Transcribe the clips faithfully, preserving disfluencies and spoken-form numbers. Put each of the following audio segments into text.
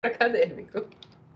acadêmico.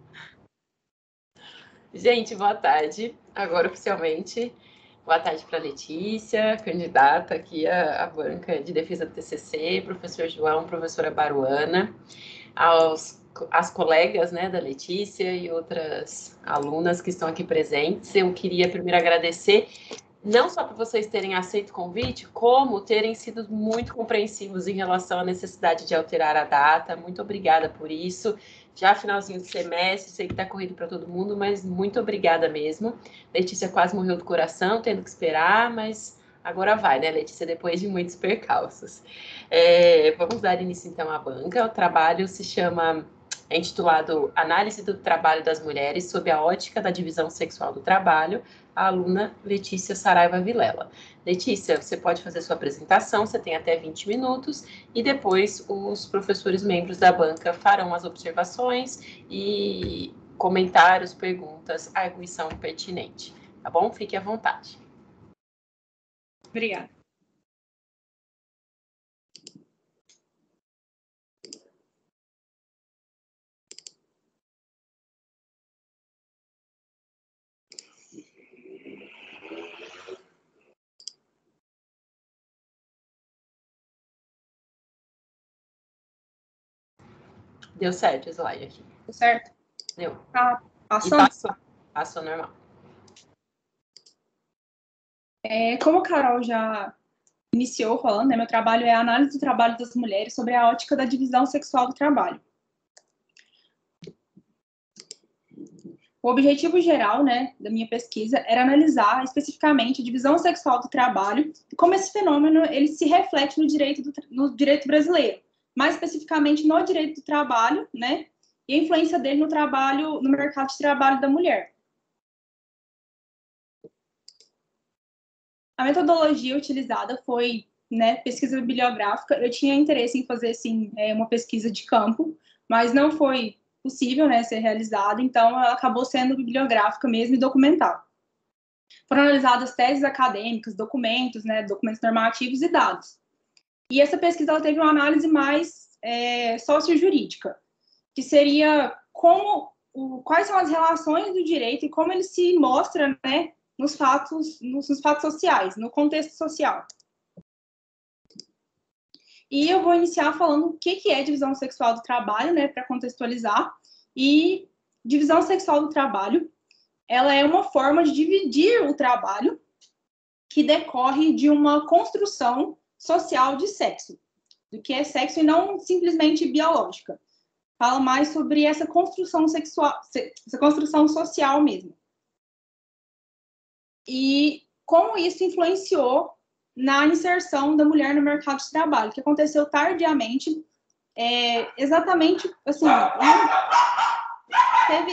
Gente, boa tarde. Agora, oficialmente, boa tarde para a Letícia, candidata aqui à, à banca de defesa do T C C, professor João, professora Baruana, aos as colegas, né, da Letícia e outras alunas que estão aqui presentes. Eu queria primeiro agradecer não só por vocês terem aceito o convite, como terem sido muito compreensivos em relação à necessidade de alterar a data. Muito obrigada por isso. Já finalzinho do semestre, sei que está corrido para todo mundo, mas muito obrigada mesmo. Letícia quase morreu do coração, tendo que esperar, mas agora vai, né, Letícia, depois de muitos percalços. É, vamos dar início, então, à banca. O trabalho se chama, é intitulado Análise do Trabalho das Mulheres sob a ótica da divisão sexual do trabalho, a aluna Letícia Saraiva Vilela. Letícia, você pode fazer sua apresentação, você tem até vinte minutos, e depois os professores membros da banca farão as observações e comentários, perguntas, arguição pertinente. Tá bom? Fique à vontade. Obrigada. Deu certo o slide aqui. Deu certo? Deu. Tá E passando? passou. Passou normal. É, como a Carol já iniciou falando, né, meu trabalho é a análise do trabalho das mulheres sobre a ótica da divisão sexual do trabalho. O objetivo geral, né, da minha pesquisa era analisar especificamente a divisão sexual do trabalho e como esse fenômeno ele se reflete no direito, do, no direito brasileiro, mais especificamente no direito do trabalho, né, e a influência dele no trabalho, no mercado de trabalho da mulher. A metodologia utilizada foi, né, pesquisa bibliográfica. Eu tinha interesse em fazer, sim, uma pesquisa de campo, mas não foi possível, né, ser realizada, então ela acabou sendo bibliográfica mesmo e documental. Foram analisadas teses acadêmicas, documentos, né, documentos normativos e dados. E essa pesquisa ela teve uma análise mais é, sociojurídica, que seria como, o, quais são as relações do direito e como ele se mostra, né, nos fatos, nos, nos fatos sociais, no contexto social. E eu vou iniciar falando o que, que é divisão sexual do trabalho, né, para contextualizar. E divisão sexual do trabalho, ela é uma forma de dividir o trabalho que decorre de uma construção social de sexo, do que é sexo e não simplesmente biológica. Fala mais sobre essa construção sexual, essa construção social mesmo. E como isso influenciou na inserção da mulher no mercado de trabalho, que aconteceu tardiamente, é, exatamente, assim, teve...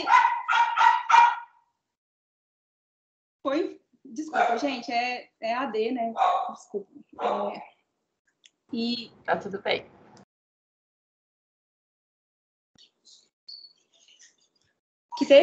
Foi, desculpa, gente, é, é A D, né? Desculpa. É, e... Tá tudo bem. Que teve...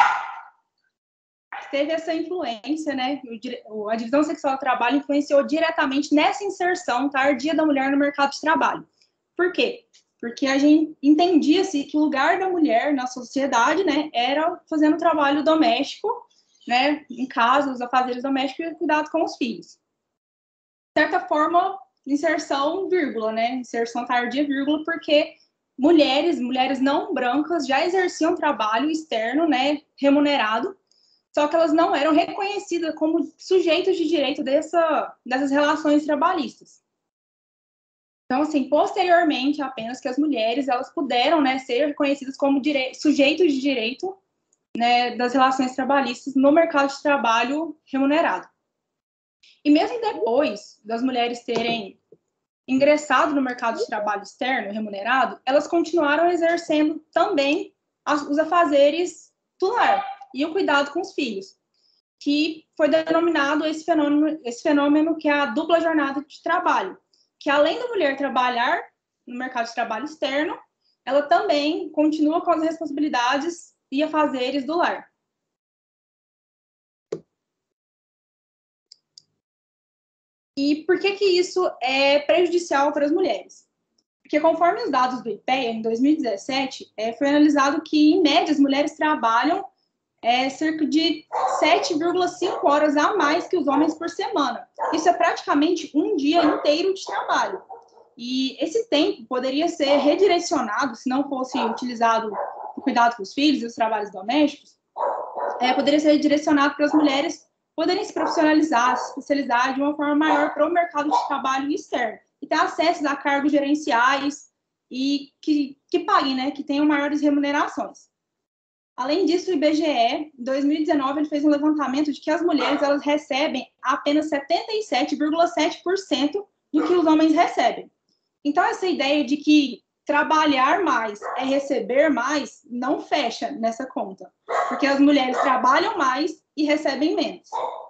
teve essa influência, né? A divisão sexual do trabalho influenciou diretamente nessa inserção tardia da mulher no mercado de trabalho. Por quê? Porque a gente entendia-se que o lugar da mulher na sociedade, né, era fazendo trabalho doméstico, né, em casa, os afazeres domésticos e cuidado com os filhos. De certa forma, inserção, vírgula, né? Inserção tardia, vírgula, porque mulheres, mulheres não brancas já exerciam trabalho externo, né, remunerado, só que elas não eram reconhecidas como sujeitos de direito dessa, dessas relações trabalhistas. Então, assim, posteriormente, apenas que as mulheres, elas puderam, né, ser reconhecidas como direi- sujeitos de direito, né, das relações trabalhistas no mercado de trabalho remunerado. E mesmo depois das mulheres terem ingressado no mercado de trabalho externo remunerado, elas continuaram exercendo também as, os afazeres do lar e o cuidado com os filhos, que foi denominado esse fenômeno, esse fenômeno que é a dupla jornada de trabalho, que além da mulher trabalhar no mercado de trabalho externo, ela também continua com as responsabilidades e afazeres do lar. E por que que isso é prejudicial para as mulheres? Porque conforme os dados do IPEA, em dois mil e dezessete, é, foi analisado que, em média, as mulheres trabalham é, cerca de sete vírgula cinco horas a mais que os homens por semana. Isso é praticamente um dia inteiro de trabalho. E esse tempo poderia ser redirecionado, se não fosse utilizado no cuidado com os filhos e os trabalhos domésticos, é, poderia ser redirecionado para as mulheres poderem se profissionalizar, se especializar de uma forma maior para o mercado de trabalho externo e ter acesso a cargos gerenciais e que, que paguem, né, que tenham maiores remunerações. Além disso, o I B G E, em dois mil e dezenove, ele fez um levantamento de que as mulheres elas recebem apenas setenta e sete vírgula sete por cento do que os homens recebem. Então, essa ideia de que trabalhar mais é receber mais não fecha nessa conta, porque as mulheres trabalham mais e recebem menos.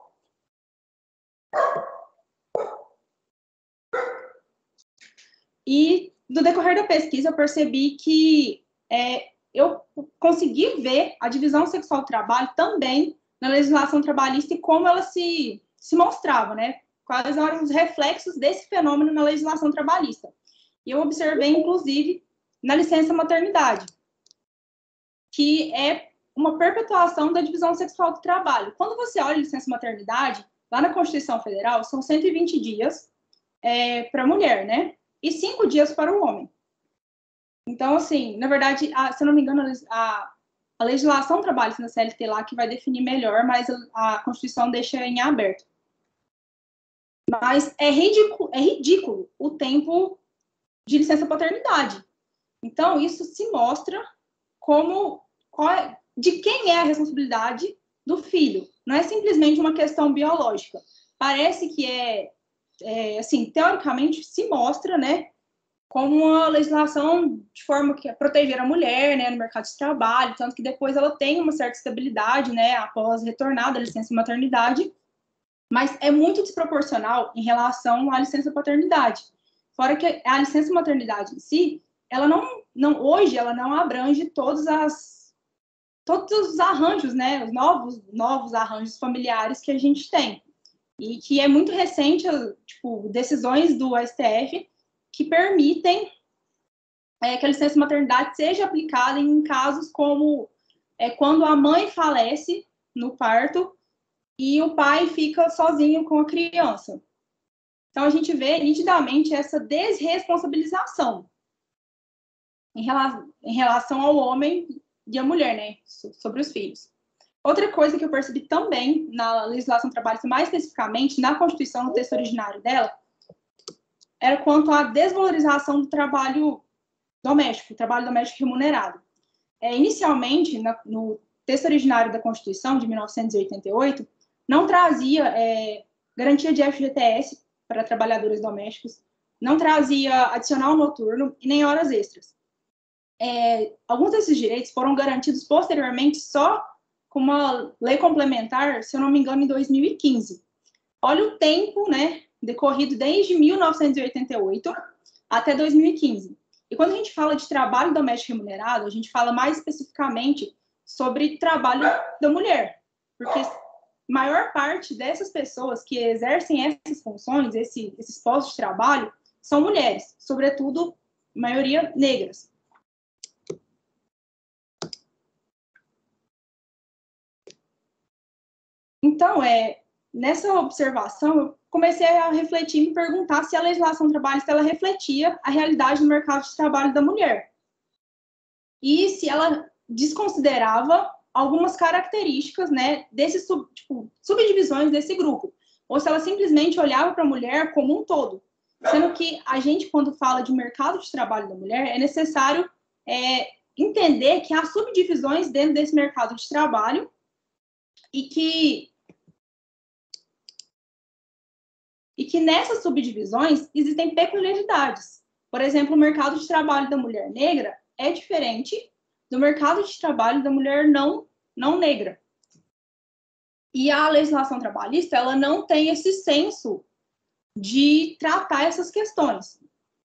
E, no decorrer da pesquisa, eu percebi que é, eu consegui ver a divisão sexual do trabalho também na legislação trabalhista e como ela se, se mostrava, né? Quais eram os reflexos desse fenômeno na legislação trabalhista. E eu observei, inclusive, na licença maternidade, que é uma perpetuação da divisão sexual do trabalho. Quando você olha a licença maternidade, lá na Constituição Federal, são cento e vinte dias é, para a mulher, né? E cinco dias para o homem. Então, assim, na verdade, a, se eu não me engano, a, a legislação trabalhista na C L T lá que vai definir melhor, mas a, a Constituição deixa em aberto. Mas é ridículo, é ridículo o tempo de licença paternidade. Então, isso se mostra como qual é, de quem é a responsabilidade do filho. Não é simplesmente uma questão biológica. Parece que é, é assim, teoricamente se mostra, né, como uma legislação de forma que é proteger a mulher, né, no mercado de trabalho, tanto que depois ela tem uma certa estabilidade, né, após retornar da licença maternidade, mas é muito desproporcional em relação à licença paternidade. Fora que a licença maternidade em si, ela não, não hoje, ela não abrange todos, as, todos os arranjos, né, os novos, novos arranjos familiares que a gente tem. E que é muito recente, tipo, decisões do S T F que permitem é, que a licença maternidade seja aplicada em casos como é, quando a mãe falece no parto e o pai fica sozinho com a criança. Então, a gente vê nitidamente essa desresponsabilização em relação, em relação ao homem e à mulher, né, sobre os filhos. Outra coisa que eu percebi também na legislação trabalhista, mais especificamente na Constituição, no texto originário dela, era quanto à desvalorização do trabalho doméstico, trabalho doméstico remunerado. É, inicialmente, na, no texto originário da Constituição, de mil novecentos e oitenta e oito, não trazia é, garantia de F G T S para trabalhadores domésticos, não trazia adicional noturno e nem horas extras. É, alguns desses direitos foram garantidos posteriormente só com uma lei complementar, se eu não me engano, em dois mil e quinze. Olha o tempo, né, decorrido desde mil novecentos e oitenta e oito até dois mil e quinze. E quando a gente fala de trabalho doméstico remunerado, a gente fala mais especificamente sobre trabalho da mulher, porque a maior parte dessas pessoas que exercem essas funções, esse, esses postos de trabalho, são mulheres, sobretudo, maioria negras. Então, é, nessa observação, eu comecei a refletir e me perguntar se a legislação trabalhista ela refletia a realidade do mercado de trabalho da mulher. E se ela desconsiderava algumas características, né, desses sub, tipo, subdivisões desse grupo. Ou se ela simplesmente olhava para a mulher como um todo. Sendo que a gente, quando fala de mercado de trabalho da mulher, é necessário é, entender que há subdivisões dentro desse mercado de trabalho e que e que nessas subdivisões existem peculiaridades. Por exemplo, o mercado de trabalho da mulher negra é diferente do mercado de trabalho da mulher não, não negra. E a legislação trabalhista, ela não tem esse senso de tratar essas questões.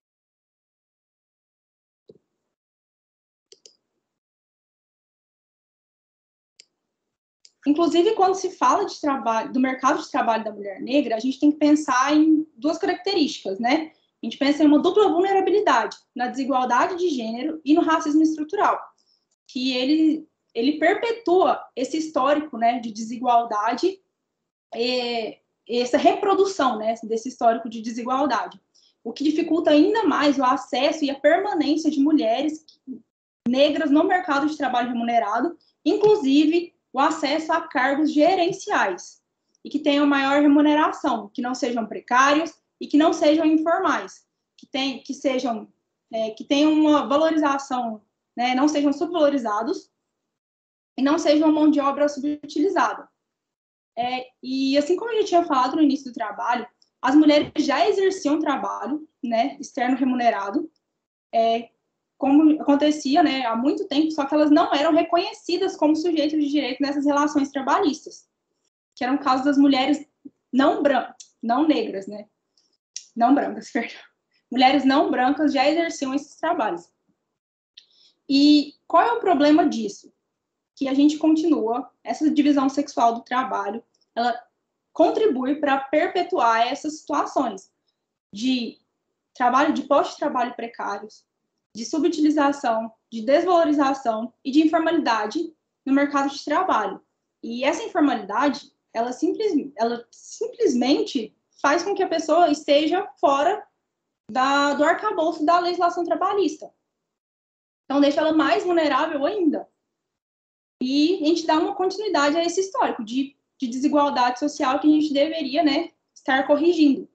Inclusive, quando se fala de trabalho, do mercado de trabalho da mulher negra, a gente tem que pensar em duas características, né? a gente pensa em uma dupla vulnerabilidade, na desigualdade de gênero e no racismo estrutural, que ele, ele perpetua esse histórico, né, de desigualdade, e essa reprodução, né, desse histórico de desigualdade, o que dificulta ainda mais o acesso e a permanência de mulheres negras no mercado de trabalho remunerado, inclusive o acesso a cargos gerenciais, e que tenham maior remuneração, que não sejam precários e que não sejam informais, que, tem, que, sejam, é, que tenham uma valorização, né, não sejam subvalorizados e não sejam mão de obra subutilizada. É, e assim como a gente tinha falado no início do trabalho, as mulheres já exerciam trabalho, né, externo remunerado, é, como acontecia, né, há muito tempo, só que elas não eram reconhecidas como sujeitos de direito nessas relações trabalhistas, que eram o caso das mulheres não brancas, não negras, né, não brancas, perdão. Mulheres não brancas já exerciam esses trabalhos. E qual é o problema disso? Que a gente continua, essa divisão sexual do trabalho, ela contribui para perpetuar essas situações de trabalho, de pós-trabalho precários, de subutilização, de desvalorização e de informalidade no mercado de trabalho. E essa informalidade, ela, simples, ela simplesmente faz com que a pessoa esteja fora da, do arcabouço da legislação trabalhista. Então, deixa ela mais vulnerável ainda. E a gente dá uma continuidade a esse histórico de, de desigualdade social que a gente deveria, né, estar corrigindo.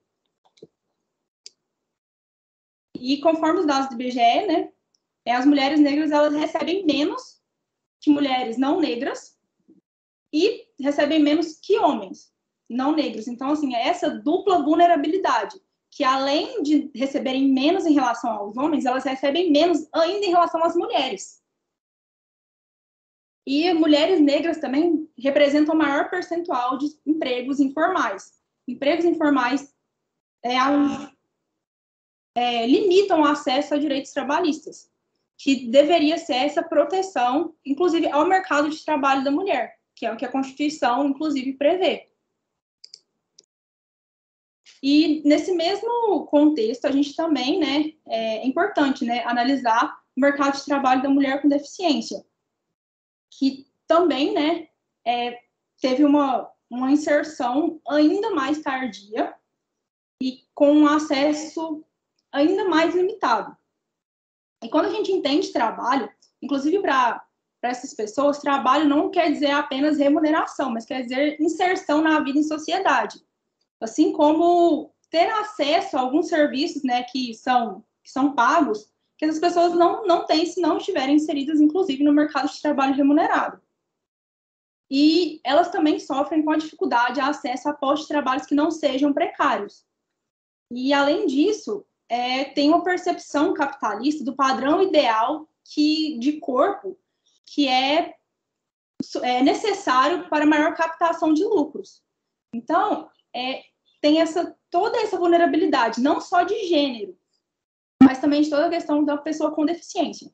E conforme os dados do I B G E, né, as mulheres negras elas recebem menos que mulheres não negras e recebem menos que homens não negros. Então, assim, é essa dupla vulnerabilidade, que além de receberem menos em relação aos homens, elas recebem menos ainda em relação às mulheres. E mulheres negras também representam o maior percentual de empregos informais. Empregos informais é, é, limitam o acesso a direitos trabalhistas, que deveria ser essa proteção, inclusive, ao mercado de trabalho da mulher, que é o que a Constituição, inclusive, prevê. E, nesse mesmo contexto, a gente também, né, é importante, né, analisar o mercado de trabalho da mulher com deficiência, que também, né, é, teve uma, uma inserção ainda mais tardia e com um acesso ainda mais limitado. E quando a gente entende trabalho, inclusive para essas pessoas, trabalho não quer dizer apenas remuneração, mas quer dizer inserção na vida em sociedade. Assim como ter acesso a alguns serviços, né, que são, que são pagos, que as pessoas não, não têm se não estiverem inseridas, inclusive, no mercado de trabalho remunerado. E elas também sofrem com a dificuldade de acesso a postos de trabalhos que não sejam precários. E, além disso, é, tem uma percepção capitalista do padrão ideal que, de corpo que é, é necessário para maior captação de lucros. Então, é, tem essa, toda essa vulnerabilidade, não só de gênero, mas também de toda a questão da pessoa com deficiência.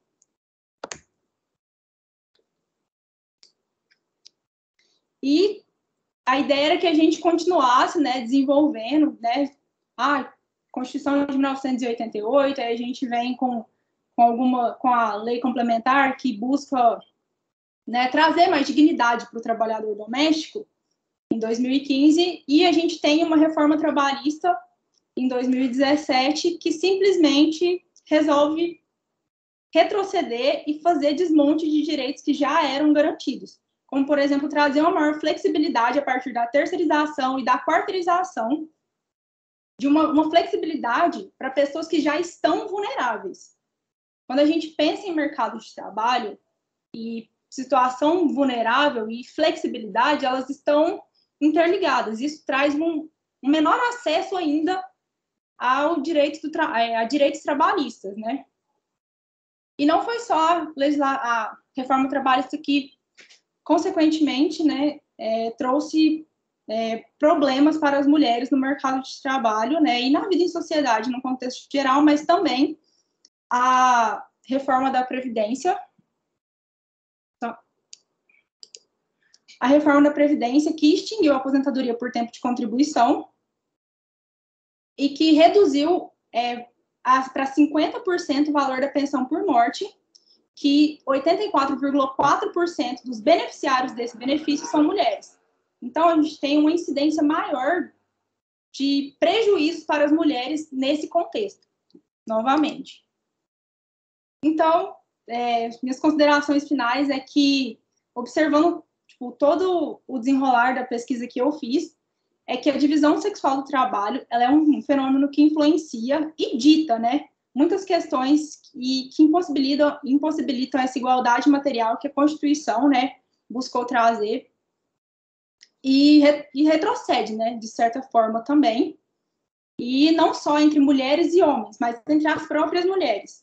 E a ideia era que a gente continuasse, né, desenvolvendo, né, a Constituição de mil novecentos e oitenta e oito, aí a gente vem com, com, alguma, com a lei complementar que busca, né, trazer mais dignidade para o trabalhador doméstico, em dois mil e quinze, e a gente tem uma reforma trabalhista em dois mil e dezessete que simplesmente resolve retroceder e fazer desmonte de direitos que já eram garantidos, como, por exemplo, trazer uma maior flexibilidade a partir da terceirização e da quarteirização, de uma, uma flexibilidade para pessoas que já estão vulneráveis. Quando a gente pensa em mercado de trabalho e situação vulnerável e flexibilidade, elas estão interligadas. Isso traz um, um menor acesso ainda ao direito do tra a direitos trabalhistas, né? E não foi só a, a reforma trabalhista que, consequentemente, né, é, trouxe é, problemas para as mulheres no mercado de trabalho, né, e na vida em sociedade, no contexto geral, mas também a reforma da Previdência, a reforma da Previdência que extinguiu a aposentadoria por tempo de contribuição e que reduziu é, para cinquenta por cento o valor da pensão por morte, que oitenta e quatro vírgula quatro por cento dos beneficiários desse benefício são mulheres. Então, a gente tem uma incidência maior de prejuízos para as mulheres nesse contexto, novamente. Então, é, minhas considerações finais é que, observando tipo, todo o desenrolar da pesquisa que eu fiz, é que a divisão sexual do trabalho ela é um fenômeno que influencia e dita, né, muitas questões e que impossibilitam, impossibilitam essa igualdade material que a Constituição, né, buscou trazer e, e retrocede, né, de certa forma também, e não só entre mulheres e homens, mas entre as próprias mulheres.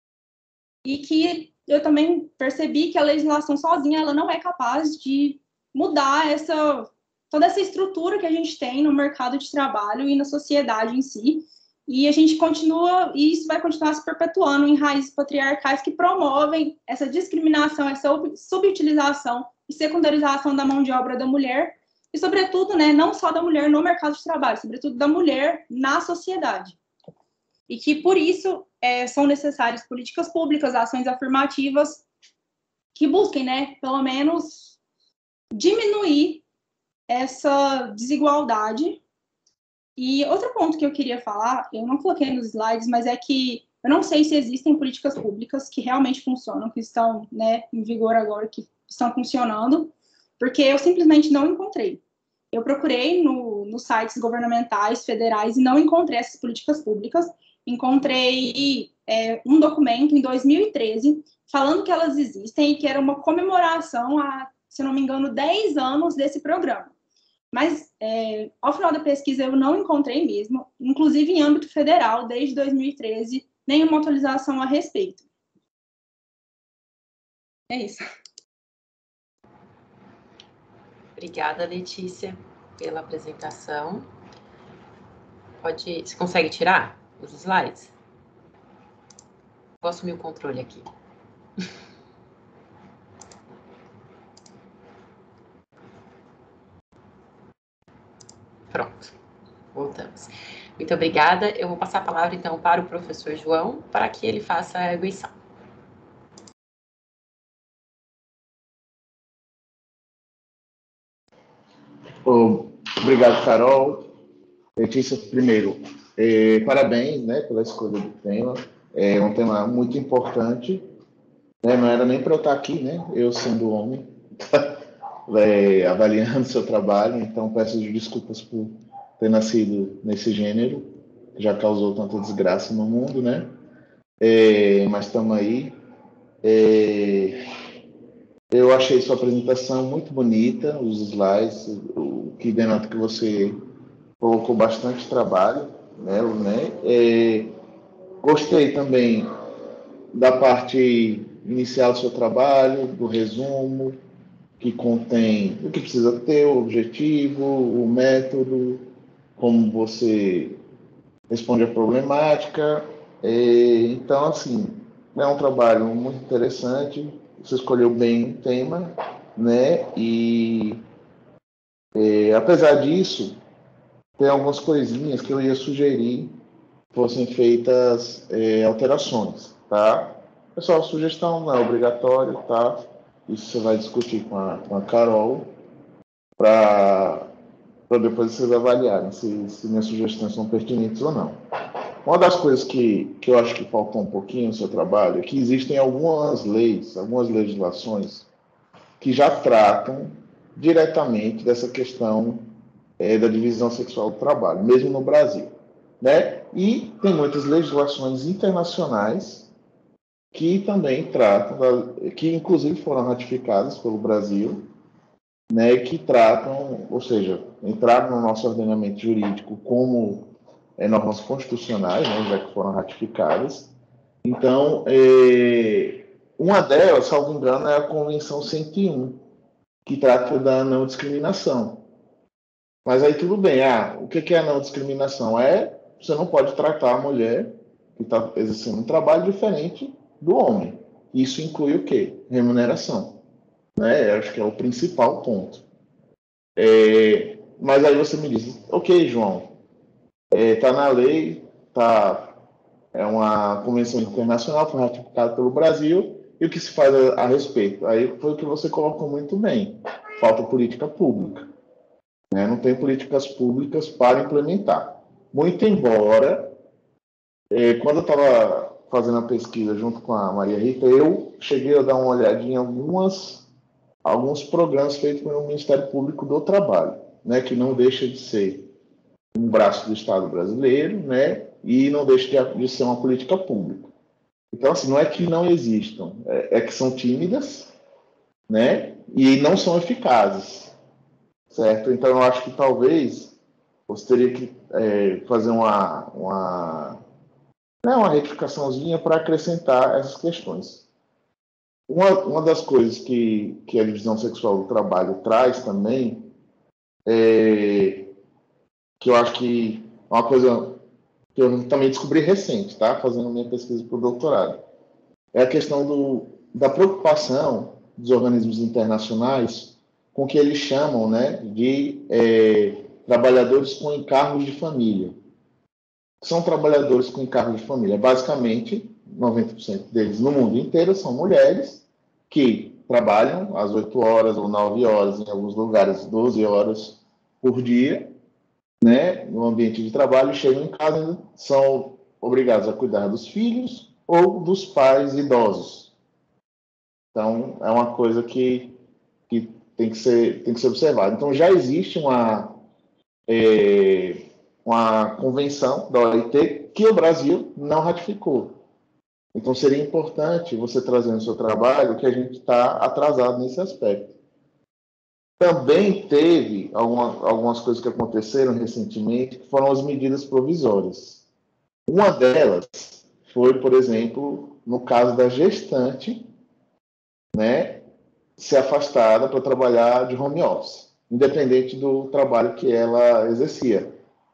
E que eu também percebi que a legislação sozinha ela não é capaz de mudar essa toda essa estrutura que a gente tem no mercado de trabalho e na sociedade em si, e a gente continua, e isso vai continuar se perpetuando em raízes patriarcais que promovem essa discriminação, essa subutilização e secundarização da mão de obra da mulher, e sobretudo, né, não só da mulher no mercado de trabalho, sobretudo da mulher na sociedade. E que, por isso, é, são necessárias políticas públicas, ações afirmativas, que busquem, né, pelo menos, diminuir essa desigualdade. E outro ponto que eu queria falar, eu não coloquei nos slides, mas é que eu não sei se existem políticas públicas que realmente funcionam, que estão, né, em vigor agora, que estão funcionando, porque eu simplesmente não encontrei. Eu procurei no, nos sites governamentais, federais, e não encontrei essas políticas públicas. Encontrei é, um documento em dois mil e treze falando que elas existem e que era uma comemoração a, se não me engano, dez anos desse programa. Mas, é, ao final da pesquisa, eu não encontrei mesmo, inclusive em âmbito federal, desde dois mil e treze, nenhuma atualização a respeito. É isso. Obrigada, Letícia, pela apresentação. Pode, você consegue tirar os slides? Vou assumir o controle aqui. Pronto, voltamos. Muito obrigada. Eu vou passar a palavra, então, para o professor João, para que ele faça a arguição. Obrigado, Carol. Letícia, primeiro, eh, parabéns, né, pela escolha do tema. É um tema muito importante. Né, não era nem para eu estar aqui, né, eu sendo homem, é, avaliando seu trabalho, então peço desculpas por ter nascido nesse gênero, que já causou tanta desgraça no mundo, né? É, mas estamos aí. É, eu achei sua apresentação muito bonita, os slides, o que denota que você colocou bastante trabalho nela, né? É, gostei também da parte inicial do seu trabalho, do resumo, que contém o que precisa ter, o objetivo, o método, como você responde a problemática. É, então, assim, é um trabalho muito interessante. Você escolheu bem o tema, né? E, é, apesar disso, tem algumas coisinhas que eu ia sugerir que fossem feitas é, alterações, tá? Pessoal, sugestão não é obrigatório, tá? Isso você vai discutir com a, com a Carol para depois vocês avaliarem se, se minhas sugestões são pertinentes ou não. Uma das coisas que, que eu acho que faltou um pouquinho no seu trabalho é que existem algumas leis, algumas legislações que já tratam diretamente dessa questão é, da divisão sexual do trabalho, mesmo no Brasil, né? E tem muitas legislações internacionais que também tratam, da, que inclusive foram ratificadas pelo Brasil, né, que tratam, ou seja, entraram no nosso ordenamento jurídico como é, normas constitucionais, né, já que foram ratificadas. Então, é, uma delas, salvo engano, é a Convenção cento e um, que trata da não discriminação. Mas aí tudo bem, ah, o que é a não discriminação? É, você não pode tratar a mulher que está exercendo um trabalho diferente do homem. Isso inclui o quê? Remuneração. Né? Acho que é o principal ponto. É, mas aí você me diz, ok, João, está é, na lei, está é uma convenção internacional, foi ratificada pelo Brasil, e o que se faz a, a respeito? Aí foi o que você colocou muito bem, falta política pública, né? Não tem políticas públicas para implementar. Muito embora, eh, quando eu estava fazendo a pesquisa junto com a Maria Rita, eu cheguei a dar uma olhadinha em algumas, alguns programas feitos pelo Ministério Público do Trabalho, né? Que não deixa de ser um braço do Estado brasileiro, né? E não deixa de, de ser uma política pública. Então, assim, não é que não existam, é, é que são tímidas, né? E não são eficazes, certo? Então, eu acho que talvez você teria que é, fazer uma, uma, né, uma retificaçãozinha para acrescentar essas questões. Uma, uma das coisas que, que a divisão sexual do trabalho traz também é que eu acho que é uma coisa que eu também descobri recente, tá? Fazendo minha pesquisa para o doutorado. É a questão do, da preocupação dos organismos internacionais com o que eles chamam, né, de é, trabalhadores com encargos de família. São trabalhadores com encargos de família. Basicamente, noventa por cento deles no mundo inteiro são mulheres que trabalham às oito horas ou nove horas, em alguns lugares doze horas por dia, né, no ambiente de trabalho, chegam em casa, são obrigados a cuidar dos filhos ou dos pais idosos. Então, é uma coisa que, que, tem, que ser, tem que ser observada. Então, já existe uma, é, uma convenção da O I T que o Brasil não ratificou. Então, seria importante você trazer no seu trabalho que a gente está atrasado nesse aspecto. Também teve alguma, algumas coisas que aconteceram recentemente, que foram as medidas provisórias. Uma delas foi, por exemplo, no caso da gestante, né, ser afastada para trabalhar de home office, independente do trabalho que ela exercia.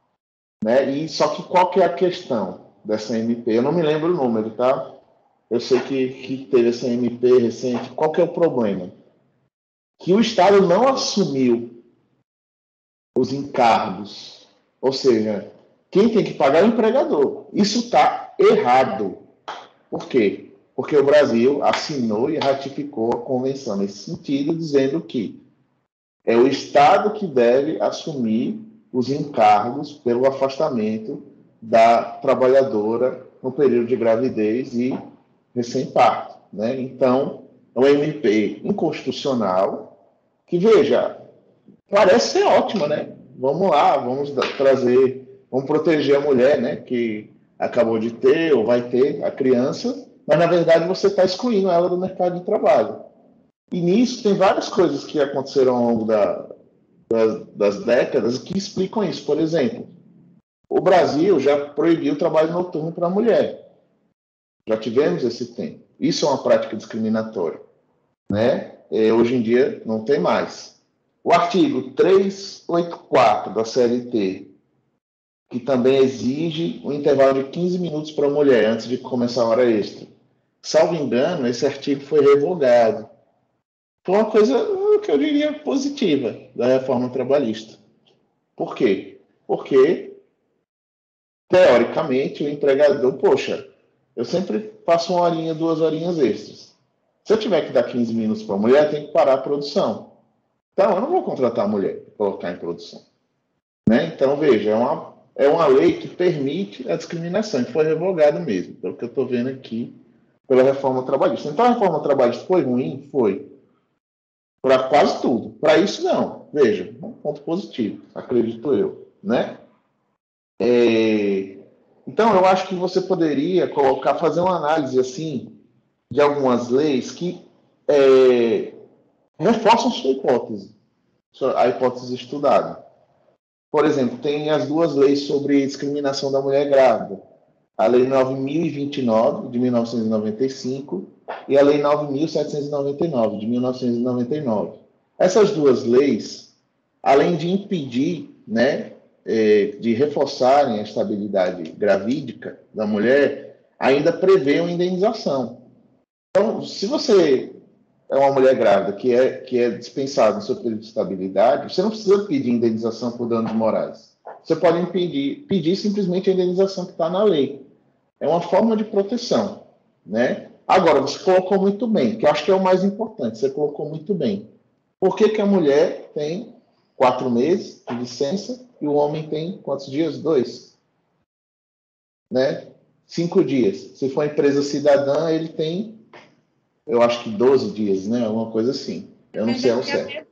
Né? E só que qual que é a questão dessa M P? Eu não me lembro o número, tá? Eu sei que, que teve essa M P recente. Qual que é o problema? Que o Estado não assumiu os encargos. Ou seja, quem tem que pagar é o empregador. Isso está errado. Por quê? Porque o Brasil assinou e ratificou a convenção nesse sentido, dizendo que é o Estado que deve assumir os encargos pelo afastamento da trabalhadora no período de gravidez e recém-parto. Né? Então, é uma M P inconstitucional que, veja, parece ser ótima, né? Vamos lá, vamos trazer, vamos proteger a mulher, né? Que acabou de ter ou vai ter a criança, mas na verdade você está excluindo ela do mercado de trabalho. E nisso tem várias coisas que aconteceram ao longo da, das, das décadas que explicam isso. Por exemplo, o Brasil já proibiu o trabalho noturno para a mulher. Já tivemos esse tempo. Isso é uma prática discriminatória, né? E hoje em dia não tem mais. O artigo trezentos e oitenta e quatro da C L T, que também exige um intervalo de quinze minutos para a mulher antes de começar a hora extra. Salvo engano, esse artigo foi revogado. Foi uma coisa que eu diria positiva da reforma trabalhista. Por quê? Porque, teoricamente, o empregador, poxa, eu sempre faço uma horinha, duas horinhas extras. Se eu tiver que dar quinze minutos para a mulher, tem que parar a produção. Então, eu não vou contratar a mulher para colocar em produção. Né? Então, veja, é uma, é uma lei que permite a discriminação, que foi revogada mesmo, pelo que eu estou vendo aqui, pela reforma trabalhista. Então, a reforma trabalhista foi ruim? Foi. Para quase tudo. Para isso, não. Veja, um ponto positivo, acredito eu. Né? É... Então, eu acho que você poderia colocar, fazer uma análise assim, de algumas leis que é, reforçam sua hipótese, a hipótese estudada. Por exemplo, tem as duas leis sobre discriminação da mulher grávida. A Lei nove mil e vinte e nove, de mil novecentos e noventa e cinco, e a Lei nove mil setecentos e noventa e nove, de mil novecentos e noventa e nove. Essas duas leis, além de impedir, né, de reforçarem a estabilidade gravídica da mulher, ainda prevê uma indenização. Então, se você é uma mulher grávida que é, que é dispensada no seu período de estabilidade, você não precisa pedir indenização por danos morais. Você pode impedir, pedir simplesmente a indenização que está na lei. é uma forma de proteção, né? Agora, você colocou muito bem, que eu acho que é o mais importante, você colocou muito bem. Por que que a mulher tem quatro meses de licença e o homem tem quantos dias? Dois, né? Cinco dias. Se for empresa cidadã, ele tem, eu acho que doze dias, né? Alguma coisa assim. Eu não sei ao certo.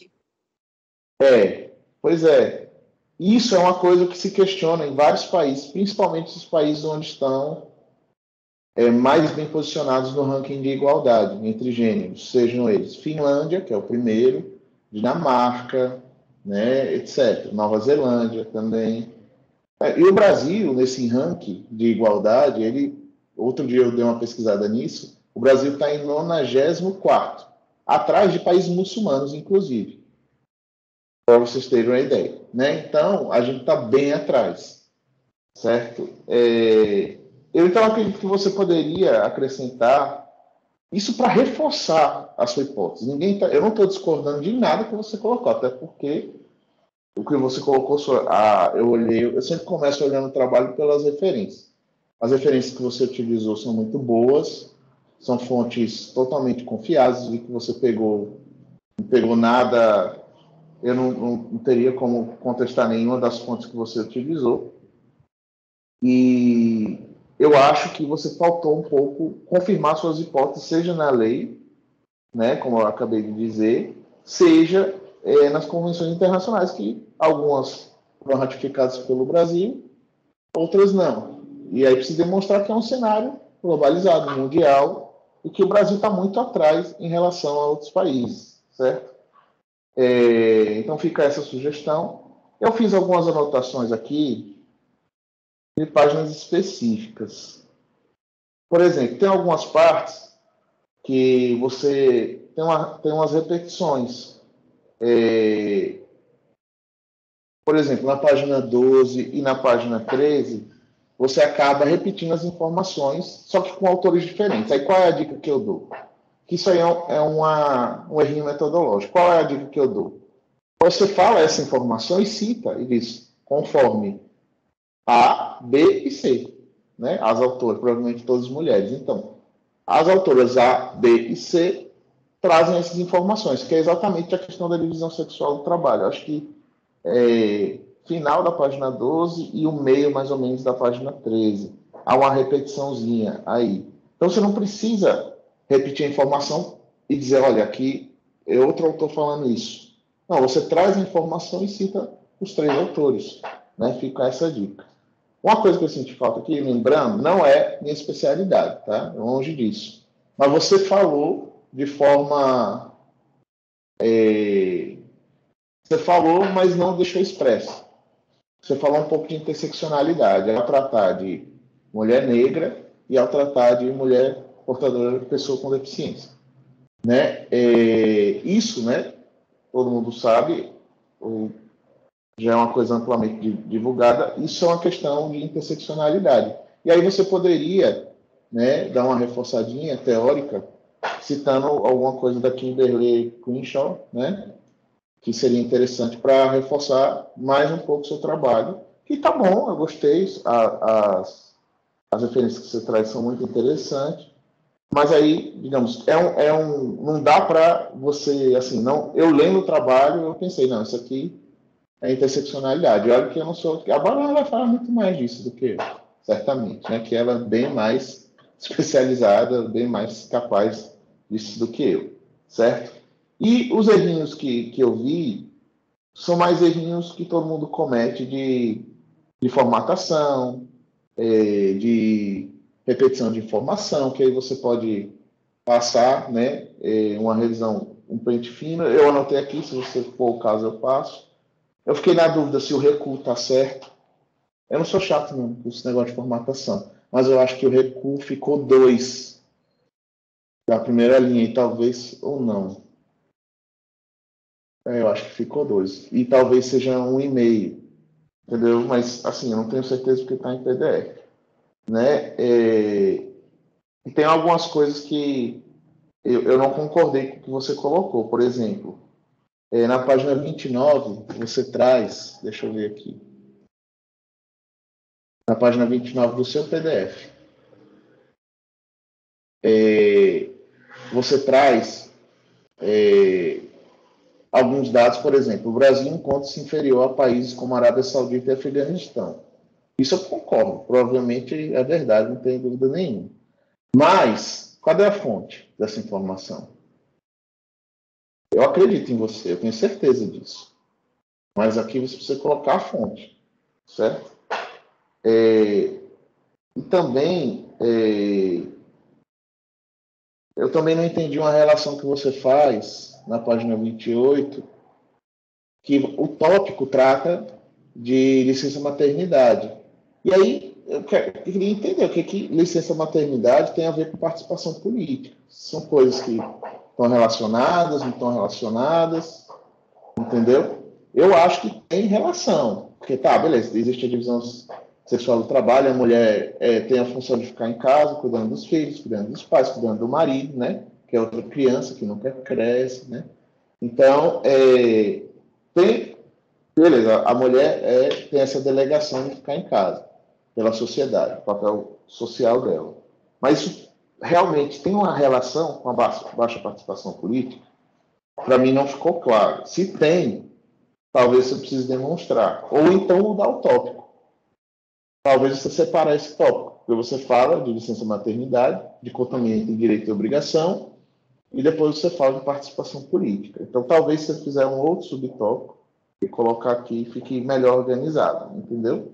É, pois é. Isso é uma coisa que se questiona em vários países, principalmente os países onde estão é, mais bem posicionados no ranking de igualdade entre gêneros, sejam eles Finlândia, que é o primeiro, Dinamarca, né, etcétera. Nova Zelândia também. É, e o Brasil, nesse ranking de igualdade, ele, outro dia eu dei uma pesquisada nisso, o Brasil está em nonagésimo quarto, atrás de países muçulmanos, inclusive, para vocês terem uma ideia. Né? Então, a gente está bem atrás, certo? É, eu, então, acredito que você poderia acrescentar isso para reforçar a sua hipótese. Ninguém tá, eu não estou discordando de nada que você colocou, até porque o que você colocou, ah, eu olhei, eu sempre começo olhando o trabalho pelas referências. As referências que você utilizou são muito boas, são fontes totalmente confiáveis, vi que você pegou, não pegou nada, eu não, não, não teria como contestar nenhuma das fontes que você utilizou. E eu acho que você faltou um pouco confirmar suas hipóteses, seja na lei, né, como eu acabei de dizer, seja é, nas convenções internacionais, que algumas foram ratificadas pelo Brasil, outras não. E aí precisa demonstrar que é um cenário globalizado, mundial, e que o Brasil está muito atrás em relação a outros países, certo? É, então fica essa sugestão. Eu fiz algumas anotações aqui de páginas específicas. Por exemplo, tem algumas partes que você tem, uma, tem umas repetições. É, por exemplo, na página doze e na página treze, você acaba repetindo as informações, só que com autores diferentes. Aí qual é a dica que eu dou? Que isso aí é, é uma, um errinho metodológico. Qual é a dica que eu dou? Você fala essa informação e cita, e diz, conforme A, B e C. Né? As autoras, provavelmente todas mulheres. Então, as autoras A, B e C trazem essas informações, que é exatamente a questão da divisão sexual do trabalho. Acho que é, final da página doze e o meio, mais ou menos, da página treze. Há uma repetiçãozinha aí. Então, você não precisa repetir a informação e dizer, olha, aqui é outro autor falando isso. Não, você traz a informação e cita os três autores. Né? Fica essa dica. Uma coisa que eu senti falta aqui, lembrando, não é minha especialidade, tá? Longe disso. Mas você falou de forma... É, você falou, mas não deixou expresso. Você falou um pouco de interseccionalidade, ao tratar de mulher negra e ao tratar de mulher portadora de pessoa com deficiência. Né? É, isso, né, todo mundo sabe, já é uma coisa amplamente divulgada, isso é uma questão de interseccionalidade. E aí você poderia, né, dar uma reforçadinha teórica, citando alguma coisa da Kimberly Crenshaw, né, que seria interessante para reforçar mais um pouco o seu trabalho. Que tá bom, eu gostei, a, as, as referências que você traz são muito interessantes, mas aí, digamos, é um, é um, não dá para você, assim, não, eu lendo o trabalho, eu pensei, não, isso aqui é interseccionalidade. Olha que eu não sou, a Bárbara vai falar muito mais disso do que eu, certamente, né, que ela é bem mais especializada, bem mais capaz disso do que eu, certo? E os errinhos que, que eu vi são mais errinhos que todo mundo comete de, de formatação, é, de repetição de informação, que aí você pode passar, né, é, uma revisão, um pente fino. Eu anotei aqui, se você for o caso, eu passo. Eu fiquei na dúvida se o recuo está certo. Eu não sou chato não, com esse negócio de formatação, mas eu acho que o recuo ficou dois da primeira linha, e talvez ou não. É, eu acho que ficou dois. E talvez seja um e meio, entendeu? Mas, assim, eu não tenho certeza porque está em P D F. Né? É... E tem algumas coisas que eu, eu não concordei com o que você colocou. Por exemplo, é, na página vinte e nove, você traz... Deixa eu ver aqui. Na página vinte e nove do seu P D F. é, você traz é, alguns dados, por exemplo, o Brasil encontra-se inferior a países como Arábia Saudita e Afeganistão. Isso eu concordo, provavelmente é verdade, não tenho dúvida nenhuma. Mas, cadê a fonte dessa informação? Eu acredito em você, eu tenho certeza disso. Mas aqui você precisa colocar a fonte, certo? É, e também, é, eu também não entendi uma relação que você faz na página vinte e oito, que o tópico trata de licença maternidade. E aí, eu, quero, eu queria entender o que, que licença maternidade tem a ver com participação política. São coisas que estão relacionadas, não estão relacionadas, entendeu? Eu acho que tem relação, porque tá, beleza, existe a divisão sexual do trabalho, a mulher é, tem a função de ficar em casa, cuidando dos filhos, cuidando dos pais, cuidando do marido, né? Que é outra criança que nunca cresce, né? Então, é, tem, beleza, a mulher é, tem essa delegação de ficar em casa, pela sociedade, o papel social dela. Mas isso realmente tem uma relação com a baixa, baixa participação política? Para mim não ficou claro. Se tem, talvez você precise demonstrar. Ou então mudar o tópico. Talvez você separar esse tópico. Porque você fala de licença maternidade, dicotomia entre direito e obrigação, e depois você fala de participação política. Então, talvez se você fizer um outro subtópico e colocar aqui, fique melhor organizado, entendeu?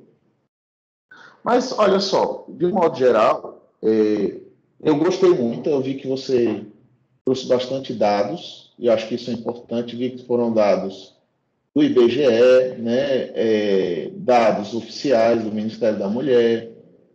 Mas, olha só, de um modo geral, é, eu gostei muito, eu vi que você trouxe bastante dados, e acho que isso é importante, vi que foram dados do I B G E, né, é, dados oficiais do Ministério da Mulher,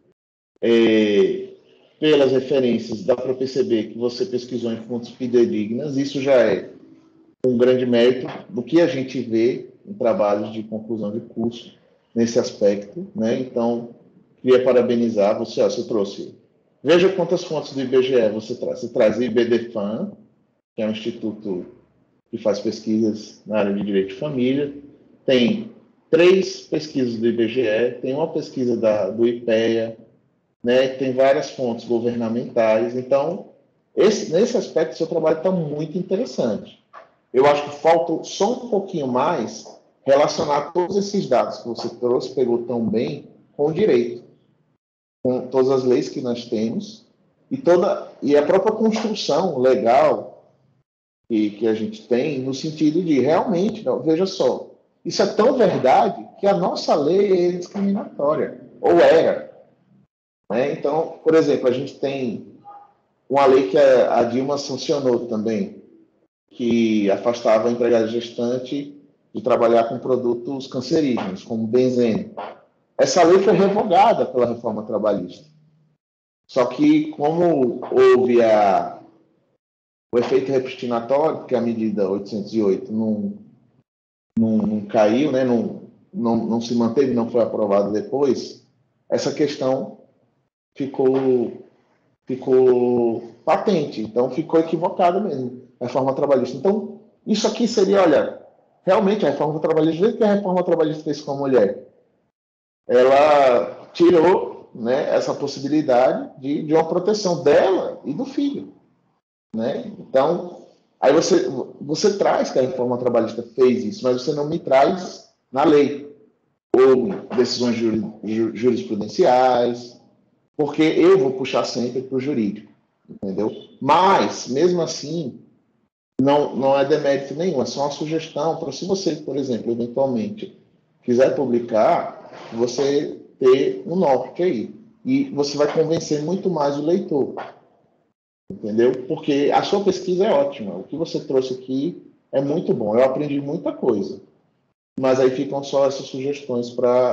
é, pelas referências, dá para perceber que você pesquisou em fontes fidedignas, isso já é um grande mérito do que a gente vê em trabalhos de conclusão de curso nesse aspecto, né? Então, queria parabenizar você, ó, você trouxe. Veja quantas fontes do I B G E você traz. Você traz o IBDFAM, que é um instituto que faz pesquisas na área de direito de família, tem três pesquisas do I B G E, tem uma pesquisa da, do IPEA, né, tem várias fontes governamentais. Então, esse, nesse aspecto, o seu trabalho está muito interessante. Eu acho que falta só um pouquinho mais relacionar todos esses dados que você trouxe, pegou tão bem, com o direito, com todas as leis que nós temos, e, toda, e a própria construção legal que, que a gente tem, no sentido de, realmente, não, veja só, isso é tão verdade que a nossa lei é discriminatória, ou era. Né? Então, por exemplo, a gente tem uma lei que a Dilma sancionou também, que afastava a empregada gestante de trabalhar com produtos cancerígenos, como benzene. Essa lei foi revogada pela reforma trabalhista. Só que, como houve a, o efeito repristinatório, porque a medida oitocentos e oito não, não, não caiu, né? não, não, não se manteve, não foi aprovada depois, essa questão ficou, ficou patente. Então, ficou equivocada mesmo, a reforma trabalhista. Então, isso aqui seria, olha, realmente a reforma trabalhista, o que a reforma trabalhista fez com a mulher? Ela tirou, né, essa possibilidade de, de uma proteção dela e do filho. Né? Então, aí você, você traz que a reforma trabalhista fez isso, mas você não me traz na lei, ou decisões jurisprudenciais, porque eu vou puxar sempre para o jurídico, entendeu? Mas, mesmo assim, não, não é demérito nenhum, é só uma sugestão para, se você, por exemplo, eventualmente quiser publicar, você ter um norte aí. E você vai convencer muito mais o leitor. Entendeu? Porque a sua pesquisa é ótima. O que você trouxe aqui é muito bom. Eu aprendi muita coisa. Mas aí ficam só essas sugestões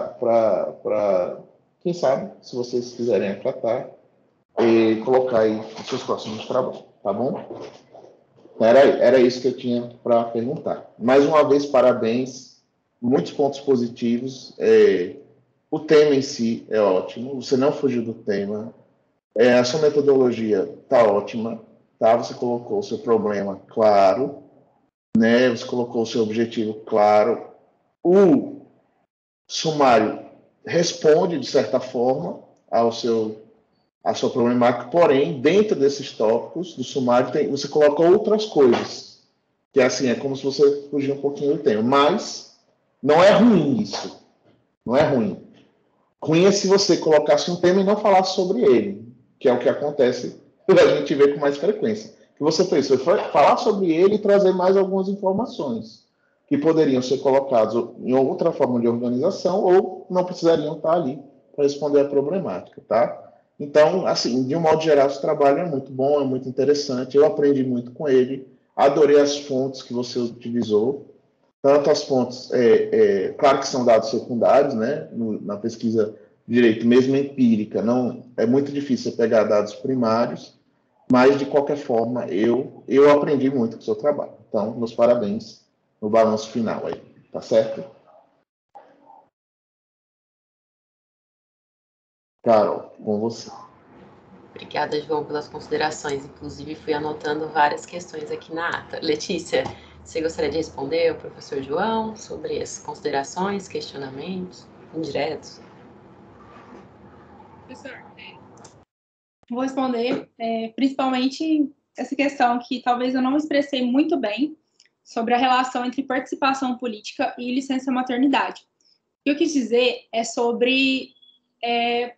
para, quem sabe, se vocês quiserem acatar, e colocar aí os seus próximos trabalhos. Tá bom? Era, era isso que eu tinha para perguntar. Mais uma vez, parabéns. Muitos pontos positivos. É, o tema em si é ótimo. Você não fugiu do tema. É, a sua metodologia está ótima. Tá? Você colocou o seu problema claro. Né? Você colocou o seu objetivo claro. O sumário responde, de certa forma, ao seu, a sua problemática, porém, dentro desses tópicos do sumário, tem, você coloca outras coisas, que assim, é como se você fugir um pouquinho do tema, mas não é ruim isso, não é ruim. Ruim é se você colocasse um tema e não falasse sobre ele, que é o que acontece, a gente vê com mais frequência. O que você fez? Você foi falar sobre ele e trazer mais algumas informações que poderiam ser colocadas em outra forma de organização ou não precisariam estar ali para responder a problemática, tá? Então, assim, de um modo geral, esse trabalho é muito bom, é muito interessante, eu aprendi muito com ele, adorei as fontes que você utilizou, tanto as fontes, é, é, claro que são dados secundários, né, no, na pesquisa de direito, mesmo empírica, não, é muito difícil pegar dados primários, mas, de qualquer forma, eu, eu aprendi muito com o seu trabalho. Então, meus parabéns no balanço final aí, tá certo? Carol, com você. Obrigada, João, pelas considerações. Inclusive, fui anotando várias questões aqui na ata. Letícia, você gostaria de responder ao professor João sobre as considerações, questionamentos indiretos? Professor, vou responder é, principalmente essa questão que talvez eu não expressei muito bem sobre a relação entre participação política e licença maternidade. O que eu quis dizer é sobre, é,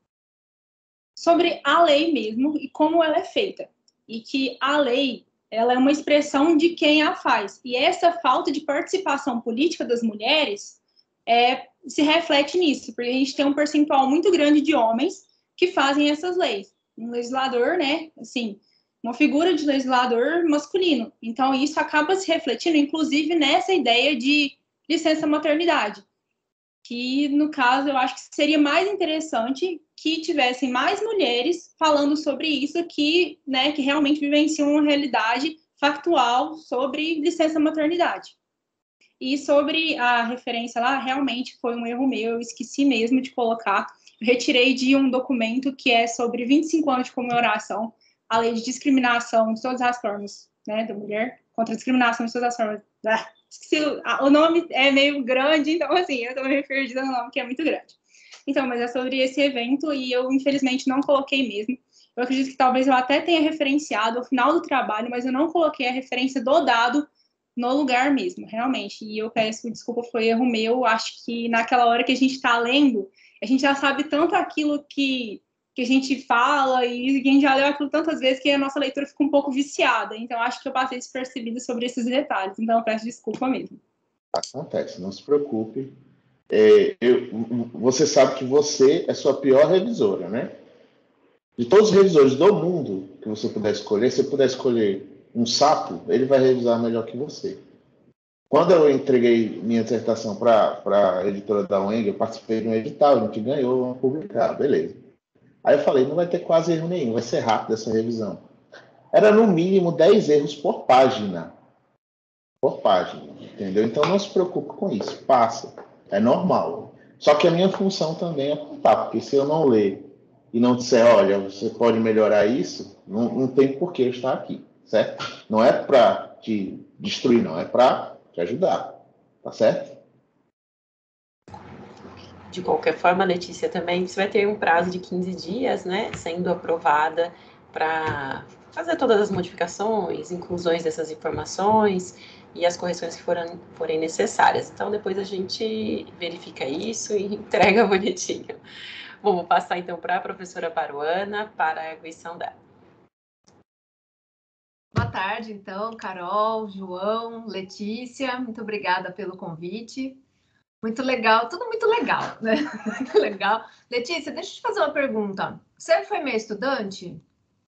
sobre a lei mesmo e como ela é feita. E que a lei, ela é uma expressão de quem a faz. E essa falta de participação política das mulheres é, se reflete nisso, porque a gente tem um percentual muito grande de homens que fazem essas leis. Um legislador, né, assim, uma figura de legislador masculino. Então, isso acaba se refletindo, inclusive, nessa ideia de licença maternidade, que, no caso, eu acho que seria mais interessante que tivessem mais mulheres falando sobre isso, que, né, que realmente vivenciam uma realidade factual sobre licença maternidade. E sobre a referência lá, realmente foi um erro meu, eu esqueci mesmo de colocar. Eu retirei de um documento que é sobre vinte e cinco anos de comemoração, a lei de discriminação de todas as formas, né, da mulher, contra a discriminação de todas as formas. Ah, esqueci, o nome é meio grande, então, assim, eu estou meio perdida no nome, que é muito grande. Então, mas é sobre esse evento e eu, infelizmente, não coloquei mesmo. Eu acredito que talvez eu até tenha referenciado ao final do trabalho, mas eu não coloquei a referência do dado no lugar mesmo, realmente. E eu peço desculpa, foi erro meu. Acho que naquela hora que a gente está lendo, a gente já sabe tanto aquilo que, que a gente fala e a gente já leu aquilo tantas vezes que a nossa leitura fica um pouco viciada. Então, acho que eu passei despercebida sobre esses detalhes. Então, eu peço desculpa mesmo. Acontece, não se preocupe. É, eu, você sabe que você é sua pior revisora, né? De todos os revisores do mundo que você puder escolher, se você puder escolher um sapo, ele vai revisar melhor que você. Quando eu entreguei minha dissertação para a editora da U E N G, eu participei de um edital, a gente ganhou uma publicada, beleza. Aí eu falei, não vai ter quase erro nenhum, vai ser rápido essa revisão. Era no mínimo dez erros por página. Por página, entendeu? Então não se preocupe com isso, passa, é normal. Só que a minha função também é apontar, porque se eu não ler e não disser, olha, você pode melhorar isso, não, não tem por que eu estar aqui, certo? Não é para te destruir, não, é para te ajudar, tá certo? De qualquer forma, Letícia, também você vai ter um prazo de quinze dias, né, sendo aprovada para fazer todas as modificações, inclusões dessas informações e as correções que forem, forem necessárias. Então, depois a gente verifica isso e entrega bonitinho. Bom, vou passar então para a professora Baruana para a arguição dela. Boa tarde, então, Carol, João, Letícia, muito obrigada pelo convite. Muito legal, tudo muito legal, né? Muito legal. Letícia, deixa eu te fazer uma pergunta. Você foi minha estudante?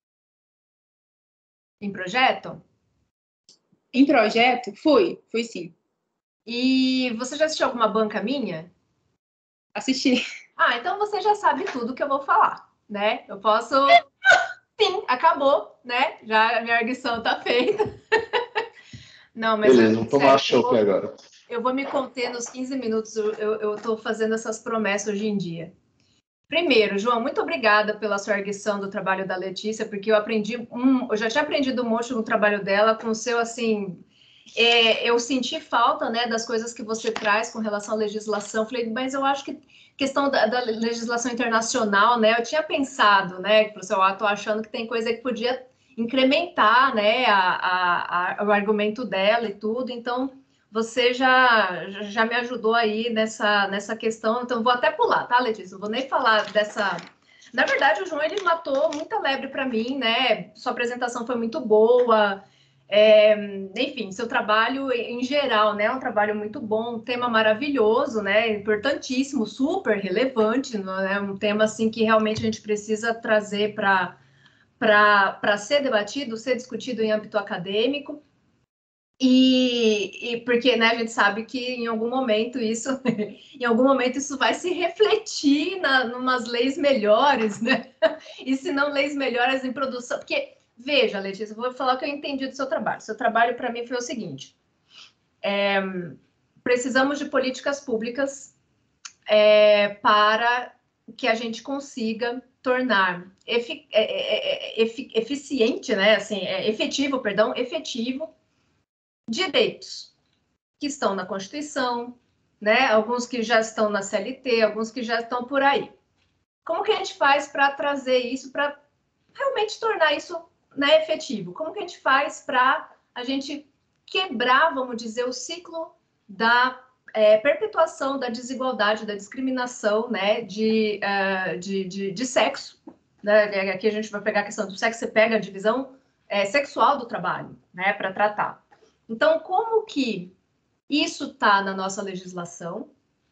Em projeto? Em projeto? Fui, fui sim. E você já assistiu alguma banca minha? Assisti. Ah, então você já sabe tudo que eu vou falar, né? Eu posso... Sim, acabou, né? Já a minha arguição tá feita. Não, mas... Beleza, vamos tomar chopp agora. Eu vou me conter nos quinze minutos, eu estou fazendo essas promessas hoje em dia. Primeiro, João, muito obrigada pela sua arguição do trabalho da Letícia, porque eu aprendi, um, eu já tinha aprendido um monte no trabalho dela, com o seu, assim, é, eu senti falta, né, das coisas que você traz com relação à legislação. Falei, mas eu acho que questão da, da legislação internacional, né, eu tinha pensado, né, que eu estou achando que tem coisa que podia incrementar, né, a, a, a, o argumento dela e tudo, então você já, já me ajudou aí nessa, nessa questão, então vou até pular, tá, Letícia? Não vou nem falar dessa... Na verdade, o João, ele matou muita lebre para mim, né, sua apresentação foi muito boa, é, enfim, seu trabalho em geral, né, é um trabalho muito bom, um tema maravilhoso, né, importantíssimo, super relevante, né, um tema, assim, que realmente a gente precisa trazer para para ser debatido, ser discutido em âmbito acadêmico, e, e porque, né, a gente sabe que em algum momento isso, em algum momento isso vai se refletir na numas leis melhores, né, e se não leis melhores em produção, porque, veja, Letícia, vou falar o que eu entendi do seu trabalho, seu trabalho para mim foi o seguinte, é, precisamos de políticas públicas é, para que a gente consiga tornar efic efic eficiente, né, assim, é, efetivo, perdão, efetivo, direitos que estão na Constituição, né, alguns que já estão na C L T, alguns que já estão por aí. Como que a gente faz para trazer isso, para realmente tornar isso, né, efetivo? Como que a gente faz para a gente quebrar, vamos dizer, o ciclo da É, perpetuação da desigualdade, da discriminação, né, de, uh, de, de, de sexo, né, aqui a gente vai pegar a questão do sexo, você pega a divisão é, sexual do trabalho, né, para tratar. Então, como que isso está na nossa legislação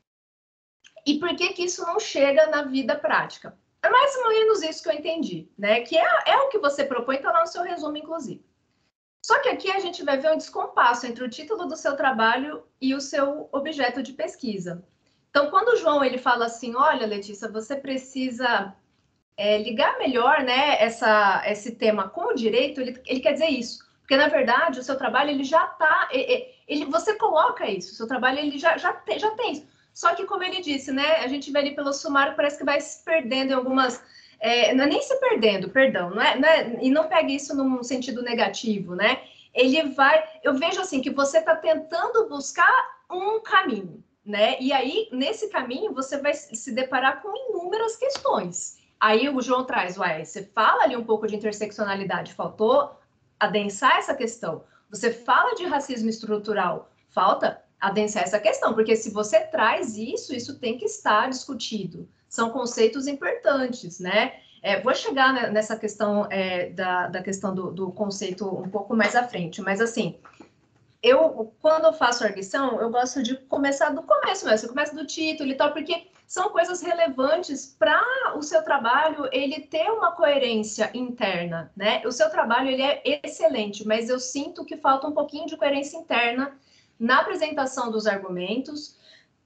e por que que isso não chega na vida prática? É mais ou menos isso que eu entendi, né, que é, é o que você propõe, está lá no seu resumo, inclusive. Só que aqui a gente vai ver um descompasso entre o título do seu trabalho e o seu objeto de pesquisa. Então, quando o João ele fala assim, olha, Letícia, você precisa é, ligar melhor, né, essa, esse tema com o direito, ele, ele quer dizer isso. Porque, na verdade, o seu trabalho, ele já está... Ele, ele, você coloca isso, o seu trabalho, ele já, já, tem, já tem isso. Só que, como ele disse, né, a gente vê ali pelo sumário, parece que vai se perdendo em algumas... É, não é nem se perdendo, perdão, não é, não é, e não pegue isso num sentido negativo, né? Ele vai, eu vejo assim que você está tentando buscar um caminho, né? E aí, nesse caminho, você vai se deparar com inúmeras questões. Aí o João traz, ué, você fala ali um pouco de interseccionalidade, faltou adensar essa questão. Você fala de racismo estrutural, falta adensar essa questão, porque se você traz isso, isso tem que estar discutido. São conceitos importantes, né? É, vou chegar nessa questão é, da, da questão do, do conceito um pouco mais à frente, mas assim, eu, quando eu faço arguição, eu gosto de começar do começo mesmo, eu começo do título e tal, porque são coisas relevantes para o seu trabalho, ele ter uma coerência interna, né? O seu trabalho, ele é excelente, mas eu sinto que falta um pouquinho de coerência interna na apresentação dos argumentos,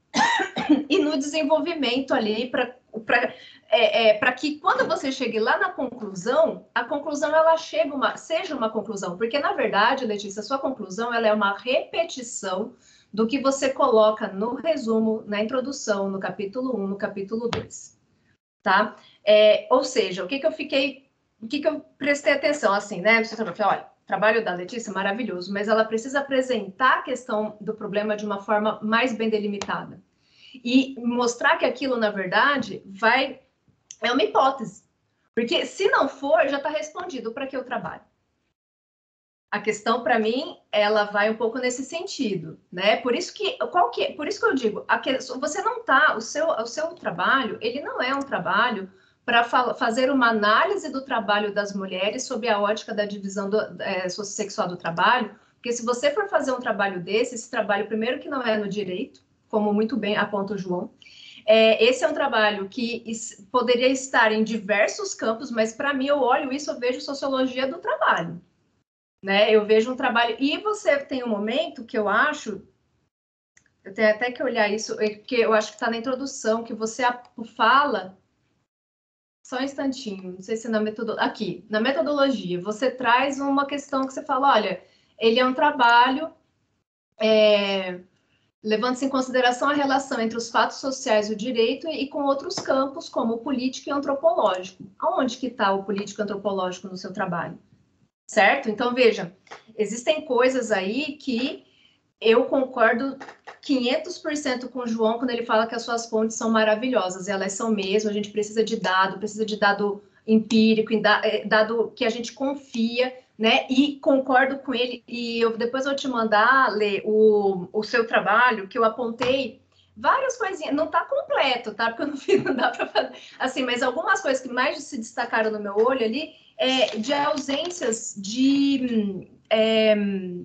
e no desenvolvimento ali para é, é, para que quando você chegue lá na conclusão, a conclusão ela chega uma, seja uma conclusão, porque na verdade, Letícia, a sua conclusão ela é uma repetição do que você coloca no resumo, na introdução, no capítulo um, no capítulo dois, tá? É, ou seja, o que que eu fiquei, o que que eu prestei atenção, assim, né? Você falou, olha, o trabalho da Letícia é maravilhoso, mas ela precisa apresentar a questão do problema de uma forma mais bem delimitada. E mostrar que aquilo, na verdade, vai... É uma hipótese. Porque se não for, já está respondido para que eu trabalho. A questão, para mim, ela vai um pouco nesse sentido, né? Por isso que, qual que, por isso que eu digo, a, você não está... O seu, o seu trabalho, ele não é um trabalho para fazer uma análise do trabalho das mulheres sob a ótica da divisão do, é, sexual do trabalho, porque se você for fazer um trabalho desse, esse trabalho, primeiro, que não é no direito, como muito bem aponta o João, é, esse é um trabalho que poderia estar em diversos campos, mas para mim, eu olho isso, eu vejo sociologia do trabalho, né? Eu vejo um trabalho... E você tem um momento que eu acho... Eu tenho até que olhar isso, porque eu acho que está na introdução, que você fala... Só um instantinho, não sei se na metodologia... Aqui, na metodologia, você traz uma questão que você fala, olha, ele é um trabalho... É, levando-se em consideração a relação entre os fatos sociais e o direito e com outros campos, como o político e antropológico. Aonde que está o político e antropológico no seu trabalho? Certo? Então, veja, existem coisas aí que eu concordo quinhentos por cento com o João quando ele fala que as suas fontes são maravilhosas, elas são mesmo, a gente precisa de dado, precisa de dado empírico, dado que a gente confia, né? E concordo com ele, e eu, depois eu vou te mandar, Lê, o, o seu trabalho, que eu apontei várias coisinhas, não tá completo, tá? Porque eu não, fiz, não dá para fazer, assim, mas algumas coisas que mais se destacaram no meu olho ali, é de ausências de... É,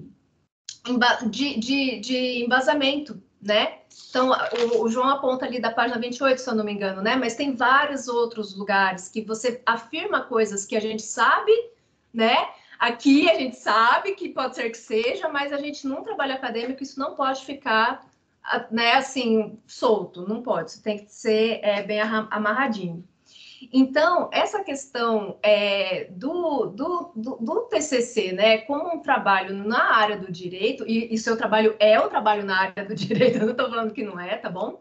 De, de, de embasamento, né? Então, o, o João aponta ali da página vinte e oito, se eu não me engano, né? Mas tem vários outros lugares que você afirma coisas que a gente sabe, né? Aqui a gente sabe que pode ser que seja, mas a gente num trabalho acadêmico, isso não pode ficar, né, assim, solto, não pode. Isso tem que ser é, bem amarradinho. Então, essa questão é, do, do, do, do T C C, né, como um trabalho na área do direito, e, e seu trabalho é um trabalho na área do direito, eu não estou falando que não é, tá bom?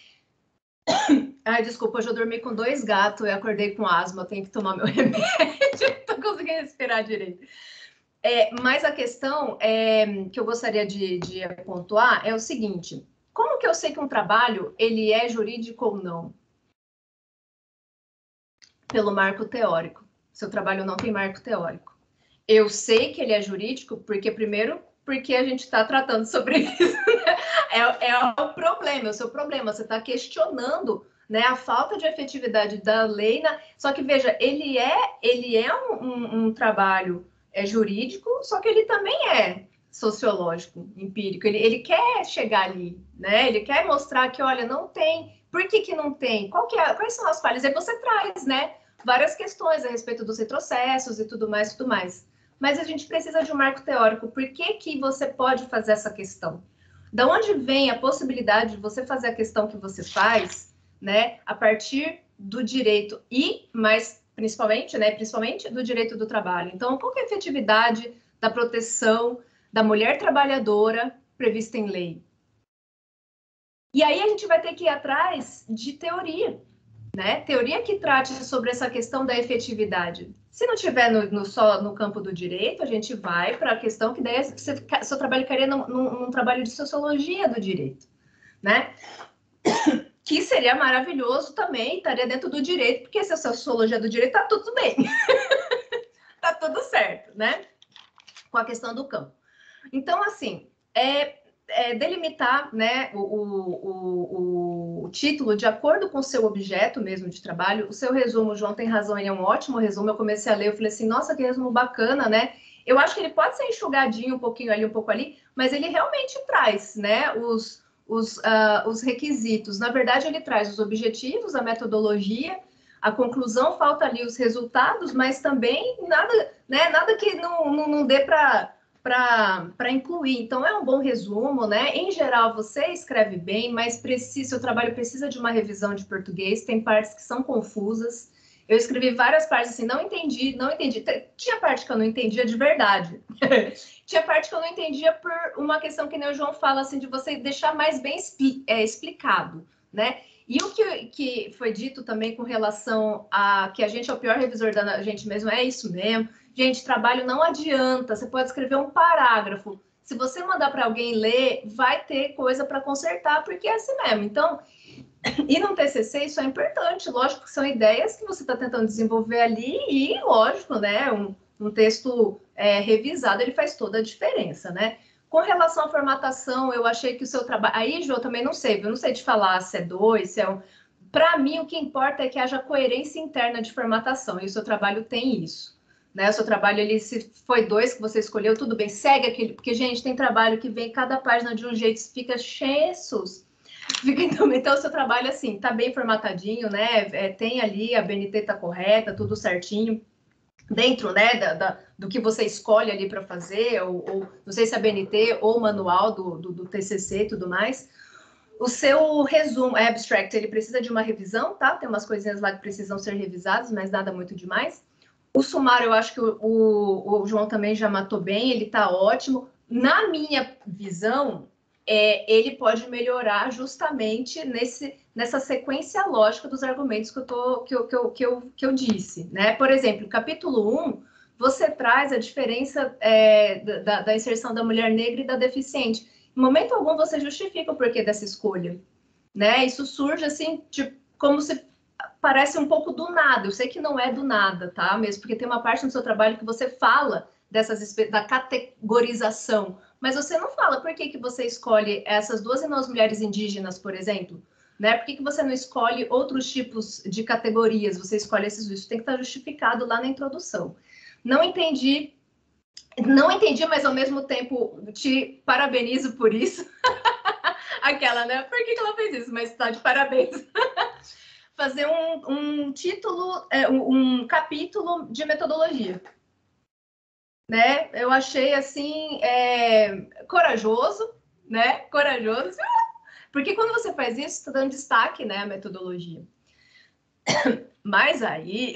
Ai, desculpa, hoje eu dormi com dois gatos e acordei com asma, tenho que tomar meu remédio, não estou conseguindo respirar direito. É, mas a questão é, que eu gostaria de, de pontuar é o seguinte, como que eu sei que um trabalho, ele é jurídico ou não? Pelo marco teórico. Seu trabalho não tem marco teórico. Eu sei que ele é jurídico porque, primeiro, porque a gente está tratando sobre isso. Né? É, é o problema, é o seu problema. Você está questionando, né, a falta de efetividade da lei. Na... Só que, veja, ele é, ele é um, um, um trabalho é, jurídico, só que ele também é sociológico, empírico. Ele, ele quer chegar ali, né? Ele quer mostrar que, olha, não tem... Por que que não tem? Qual que é, quais são as falhas? Aí você traz, né, várias questões a respeito dos retrocessos e tudo mais, tudo mais. Mas a gente precisa de um marco teórico. Por que que você pode fazer essa questão? Da onde vem a possibilidade de você fazer a questão que você faz, né, a partir do direito e, mais principalmente, né, principalmente do direito do trabalho. Então, qual que é a efetividade da proteção da mulher trabalhadora prevista em lei? E aí a gente vai ter que ir atrás de teoria, né? Teoria que trate sobre essa questão da efetividade. Se não tiver no, no, só no campo do direito, a gente vai para a questão que daí você, seu trabalho ficaria num, num, num trabalho de sociologia do direito, né? Que seria maravilhoso também, estaria dentro do direito, porque se a sociologia do direito tá tudo bem. Tá tudo certo, né? Com a questão do campo. Então, assim, é... É, delimitar, né, o, o, o, o título de acordo com o seu objeto mesmo de trabalho. O seu resumo, o João tem razão, ele é um ótimo resumo. Eu comecei a ler, eu falei assim, nossa, que resumo bacana, né? Eu acho que ele pode ser enxugadinho um pouquinho ali, um pouco ali, mas ele realmente traz, né, os, os, uh, os requisitos. Na verdade, ele traz os objetivos, a metodologia, a conclusão, falta ali os resultados, mas também nada, né, nada que não, não, não dê para... para incluir. Então, é um bom resumo, né? Em geral, você escreve bem, mas precisa, seu trabalho precisa de uma revisão de português, tem partes que são confusas. Eu escrevi várias partes assim, não entendi, não entendi. Tinha parte que eu não entendia de verdade. Tinha parte que eu não entendia por uma questão que nem o João fala, assim, de você deixar mais bem expli é, explicado, né? E o que, que foi dito também com relação a que a gente é o pior revisor da gente mesmo, é isso mesmo. Gente, trabalho não adianta, você pode escrever um parágrafo. Se você mandar para alguém ler, vai ter coisa para consertar, porque é assim mesmo. Então, e no T C C isso é importante, lógico que são ideias que você está tentando desenvolver ali e, lógico, né, um, um texto é, revisado, ele faz toda a diferença, né? Com relação à formatação, eu achei que o seu trabalho... Aí, Jô, eu também não sei, eu não sei te falar se é dois, se é um... Para mim, o que importa é que haja coerência interna de formatação, e o seu trabalho tem isso. Né, o seu trabalho, ele se foi dois que você escolheu, tudo bem, segue aquele, porque, gente, tem trabalho que vem cada página de um jeito, fica Jesus. Fica, então, então, o seu trabalho, assim, tá bem formatadinho, né, é, tem ali, a B N T tá correta, tudo certinho, dentro, né, da, da, do que você escolhe ali para fazer, ou, ou, não sei se é a B N T ou o manual do, do, do T C C e tudo mais. O seu resumo, abstract, ele precisa de uma revisão, tá? Tem umas coisinhas lá que precisam ser revisadas, mas nada muito demais. O sumário, eu acho que o, o, o João também já matou bem, ele está ótimo. Na minha visão, é, ele pode melhorar justamente nesse, nessa sequência lógica dos argumentos que eu, tô, que eu, que eu, que eu, que eu disse. Né? Por exemplo, capítulo um você traz a diferença é, da, da inserção da mulher negra e da deficiente. Em momento algum você justifica o porquê dessa escolha, né? Isso surge assim, tipo, como se parece um pouco do nada. Eu sei que não é do nada, tá? Mesmo porque tem uma parte no seu trabalho que você fala dessas, da categorização, mas você não fala por que, que você escolhe essas duas e não as mulheres indígenas, por exemplo, né? Por que, que você não escolhe outros tipos de categorias? Você escolhe esses dois. Isso tem que estar justificado lá na introdução. Não entendi, não entendi, mas ao mesmo tempo te parabenizo por isso. Aquela, né? Por que, que ela fez isso? Mas tá de parabéns. Fazer um, um título, um, um capítulo de metodologia. Né? Eu achei assim é, corajoso, né? Corajoso, porque quando você faz isso, está dando destaque, né, à metodologia. Mas aí,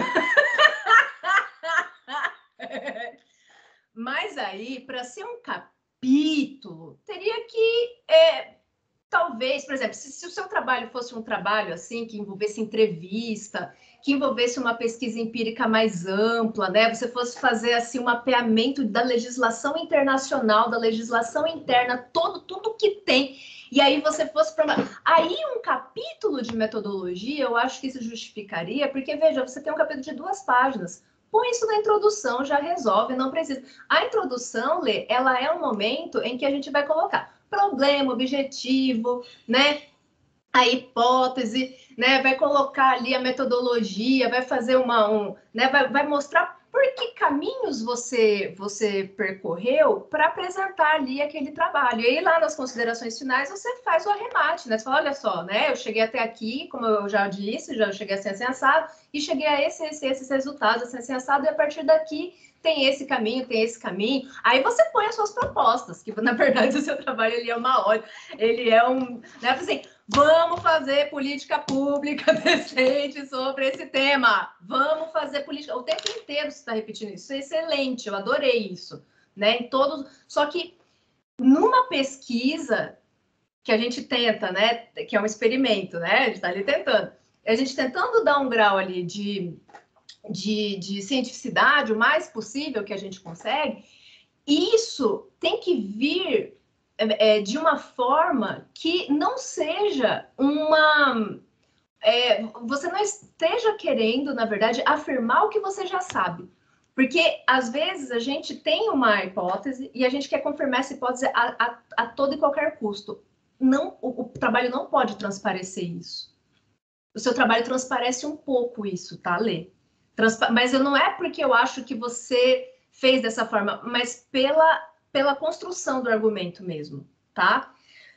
mas aí, para ser um capítulo, teria que é, talvez, por exemplo, se, se o seu trabalho fosse um trabalho assim que envolvesse entrevista, que envolvesse uma pesquisa empírica mais ampla, né? Você fosse fazer assim um mapeamento da legislação internacional, da legislação interna, todo tudo que tem. E aí você fosse para uma... aí um capítulo de metodologia, eu acho que isso justificaria, porque veja, você tem um capítulo de duas páginas. Põe isso na introdução, já resolve, não precisa. A introdução, Lê, ela é um momento em que a gente vai colocar problema, objetivo, né? A hipótese, né? Vai colocar ali a metodologia, vai fazer uma, um, né? Vai, vai mostrar por que caminhos você você percorreu para apresentar ali aquele trabalho. E aí lá nas considerações finais você faz o arremate, né? Você fala, olha só, né? Eu cheguei até aqui, como eu já disse, já cheguei assim, assim, assado, e cheguei a esse, esse, esses resultados, assim, assim, assado, e a partir daqui tem esse caminho, tem esse caminho. Aí você põe as suas propostas, que na verdade o seu trabalho ele é uma hora, ele é um, né? Assim, vamos fazer política pública decente sobre esse tema. Vamos fazer política. O tempo inteiro você está repetindo isso. Isso é excelente, eu adorei isso, né? Em todos. Só que numa pesquisa que a gente tenta, né? Que é um experimento, né? A gente está ali tentando. A gente tentando dar um grau ali de, de, de cientificidade o mais possível que a gente consegue. Isso tem que vir É, de uma forma que não seja uma... É, você não esteja querendo, na verdade, afirmar o que você já sabe. Porque, às vezes, a gente tem uma hipótese e a gente quer confirmar essa hipótese a, a, a todo e qualquer custo. Não, o, o trabalho não pode transparecer isso. O seu trabalho transparece um pouco isso, tá, Lê? Transpa- mas eu não é porque eu acho que você fez dessa forma, mas pela... pela construção do argumento mesmo, tá?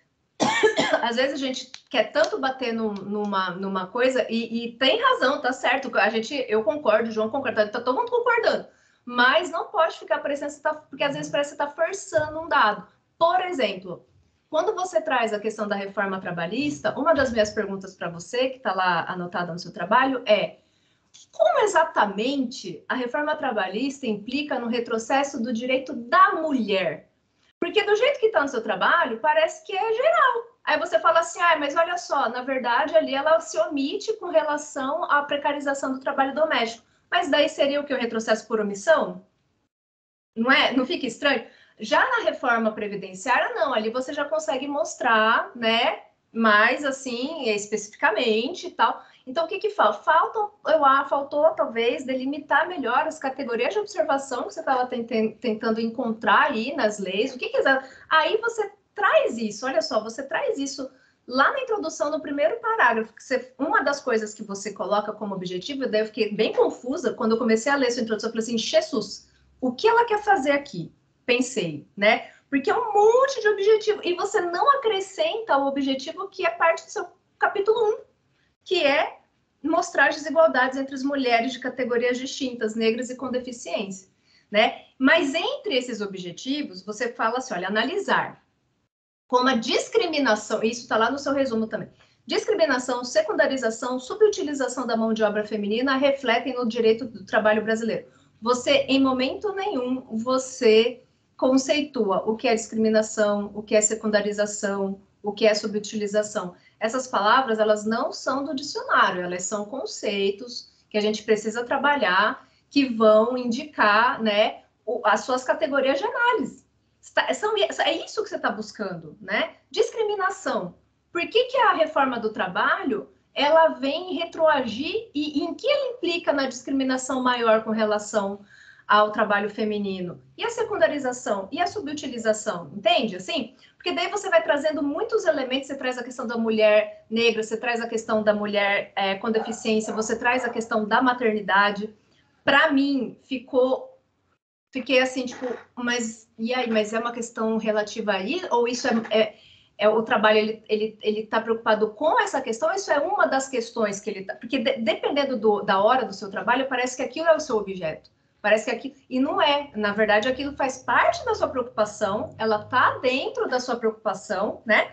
Às vezes a gente quer tanto bater num, numa, numa coisa e, e tem razão, tá certo, a gente, eu concordo, o João concorda, tá todo mundo concordando, mas não pode ficar parecendo que você tá, porque às vezes parece que você tá forçando um dado. Por exemplo, quando você traz a questão da reforma trabalhista, uma das minhas perguntas para você, que está lá anotada no seu trabalho, é: como exatamente a reforma trabalhista implica no retrocesso do direito da mulher? Porque do jeito que está no seu trabalho, parece que é geral. Aí você fala assim, ah, mas olha só, na verdade ali ela se omite com relação à precarização do trabalho doméstico. Mas daí seria o que? O retrocesso por omissão? Não é? Não fica estranho? Já na reforma previdenciária, não. Ali você já consegue mostrar, né? Mais assim, especificamente e tal. Então, o que que falta? Falta, eu acho, faltou talvez delimitar melhor as categorias de observação que você estava tentando encontrar aí nas leis. O que que aí você traz isso? Olha só, você traz isso lá na introdução, no primeiro parágrafo. Que você, uma das coisas que você coloca como objetivo, daí eu fiquei bem confusa quando eu comecei a ler sua introdução. Eu falei assim, Jesus, o que ela quer fazer aqui? Pensei, né? Porque é um monte de objetivo. E você não acrescenta o objetivo que é parte do seu capítulo um, que é mostrar as desigualdades entre as mulheres de categorias distintas, negras e com deficiência, né? Mas entre esses objetivos, você fala assim, olha, analisar como a discriminação, isso está lá no seu resumo também, discriminação, secundarização, subutilização da mão de obra feminina refletem no direito do trabalho brasileiro. Você, em momento nenhum, você conceitua o que é discriminação, o que é secundarização, o que é subutilização. Essas palavras, elas não são do dicionário, elas são conceitos que a gente precisa trabalhar, que vão indicar, né, as suas categorias de análise. São, é isso que você está buscando, né? Discriminação. Por que que a reforma do trabalho, ela vem retroagir e, e em que ela implica na discriminação maior com relação ao trabalho feminino? E a secundarização? E a subutilização? Entende? Assim, porque daí você vai trazendo muitos elementos, você traz a questão da mulher negra, você traz a questão da mulher é, com deficiência, você traz a questão da maternidade. Para mim, ficou... Fiquei assim, tipo, mas e aí? Mas é uma questão relativa aí? Ou isso é, é, é o trabalho, ele ele ele está preocupado com essa questão? Isso é uma das questões que ele está... Porque de, dependendo do, da hora do seu trabalho, parece que aquilo é o seu objeto. Parece que aquilo... E não é. Na verdade, aquilo faz parte da sua preocupação, ela está dentro da sua preocupação, né?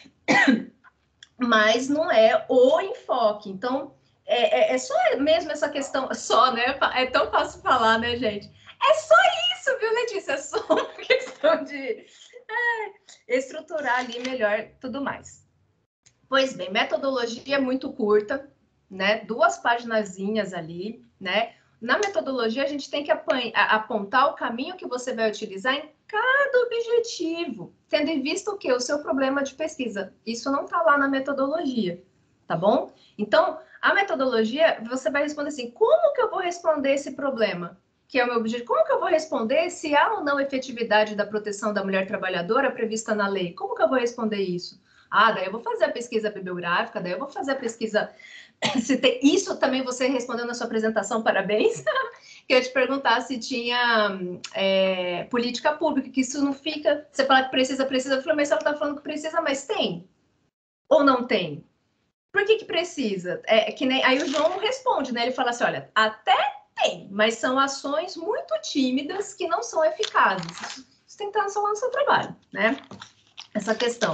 Mas não é o enfoque. Então, é, é, é só mesmo essa questão... Só, né? É tão fácil falar, né, gente? É só isso, viu, Letícia? É só uma questão de é, estruturar ali melhor tudo mais. Pois bem, metodologia muito curta, né? Duas paginazinhas ali, né? Na metodologia, a gente tem que apontar o caminho que você vai utilizar em cada objetivo, tendo em vista o quê? O seu problema de pesquisa. Isso não está lá na metodologia, tá bom? Então, a metodologia, você vai responder assim, como que eu vou responder esse problema? Que é o meu objetivo. Como que eu vou responder se há ou não efetividade da proteção da mulher trabalhadora prevista na lei? Como que eu vou responder isso? Ah, daí eu vou fazer a pesquisa bibliográfica, daí eu vou fazer a pesquisa... Se tem... Isso também você respondeu na sua apresentação, parabéns. Que eu ia te perguntar se tinha é, política pública, que isso não fica... Você fala que precisa, precisa, eu falei, mas você está falando que precisa, mas tem? Ou não tem? Por que que precisa? É, que nem... Aí o João responde, né? Ele fala assim, olha, até... Tem, mas são ações muito tímidas que não são eficazes. Isso tem que estar no seu, no seu trabalho, né? Essa questão.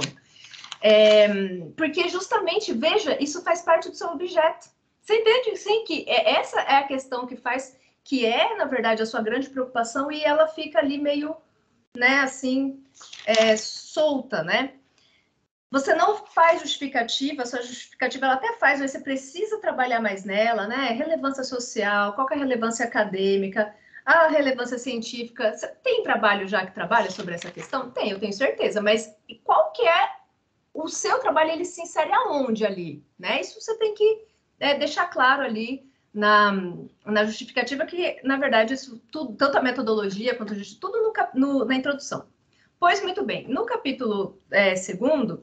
É, porque justamente, veja, isso faz parte do seu objeto. Você entende, sim, que é, essa é a questão que faz, que é, na verdade, a sua grande preocupação e ela fica ali meio, né, assim, é, solta, né? Você não faz justificativa, a sua justificativa ela até faz, mas você precisa trabalhar mais nela, né? Relevância social, qual que é a relevância acadêmica, a relevância científica. Você tem trabalho já que trabalha sobre essa questão? Tem, eu tenho certeza, mas qual que é o seu trabalho, ele se insere aonde ali, né? Isso você tem que é, deixar claro ali na, na justificativa, que, na verdade, isso tudo, tanto a metodologia quanto a tudo no, no, na introdução. Pois, muito bem, no capítulo é, segundo,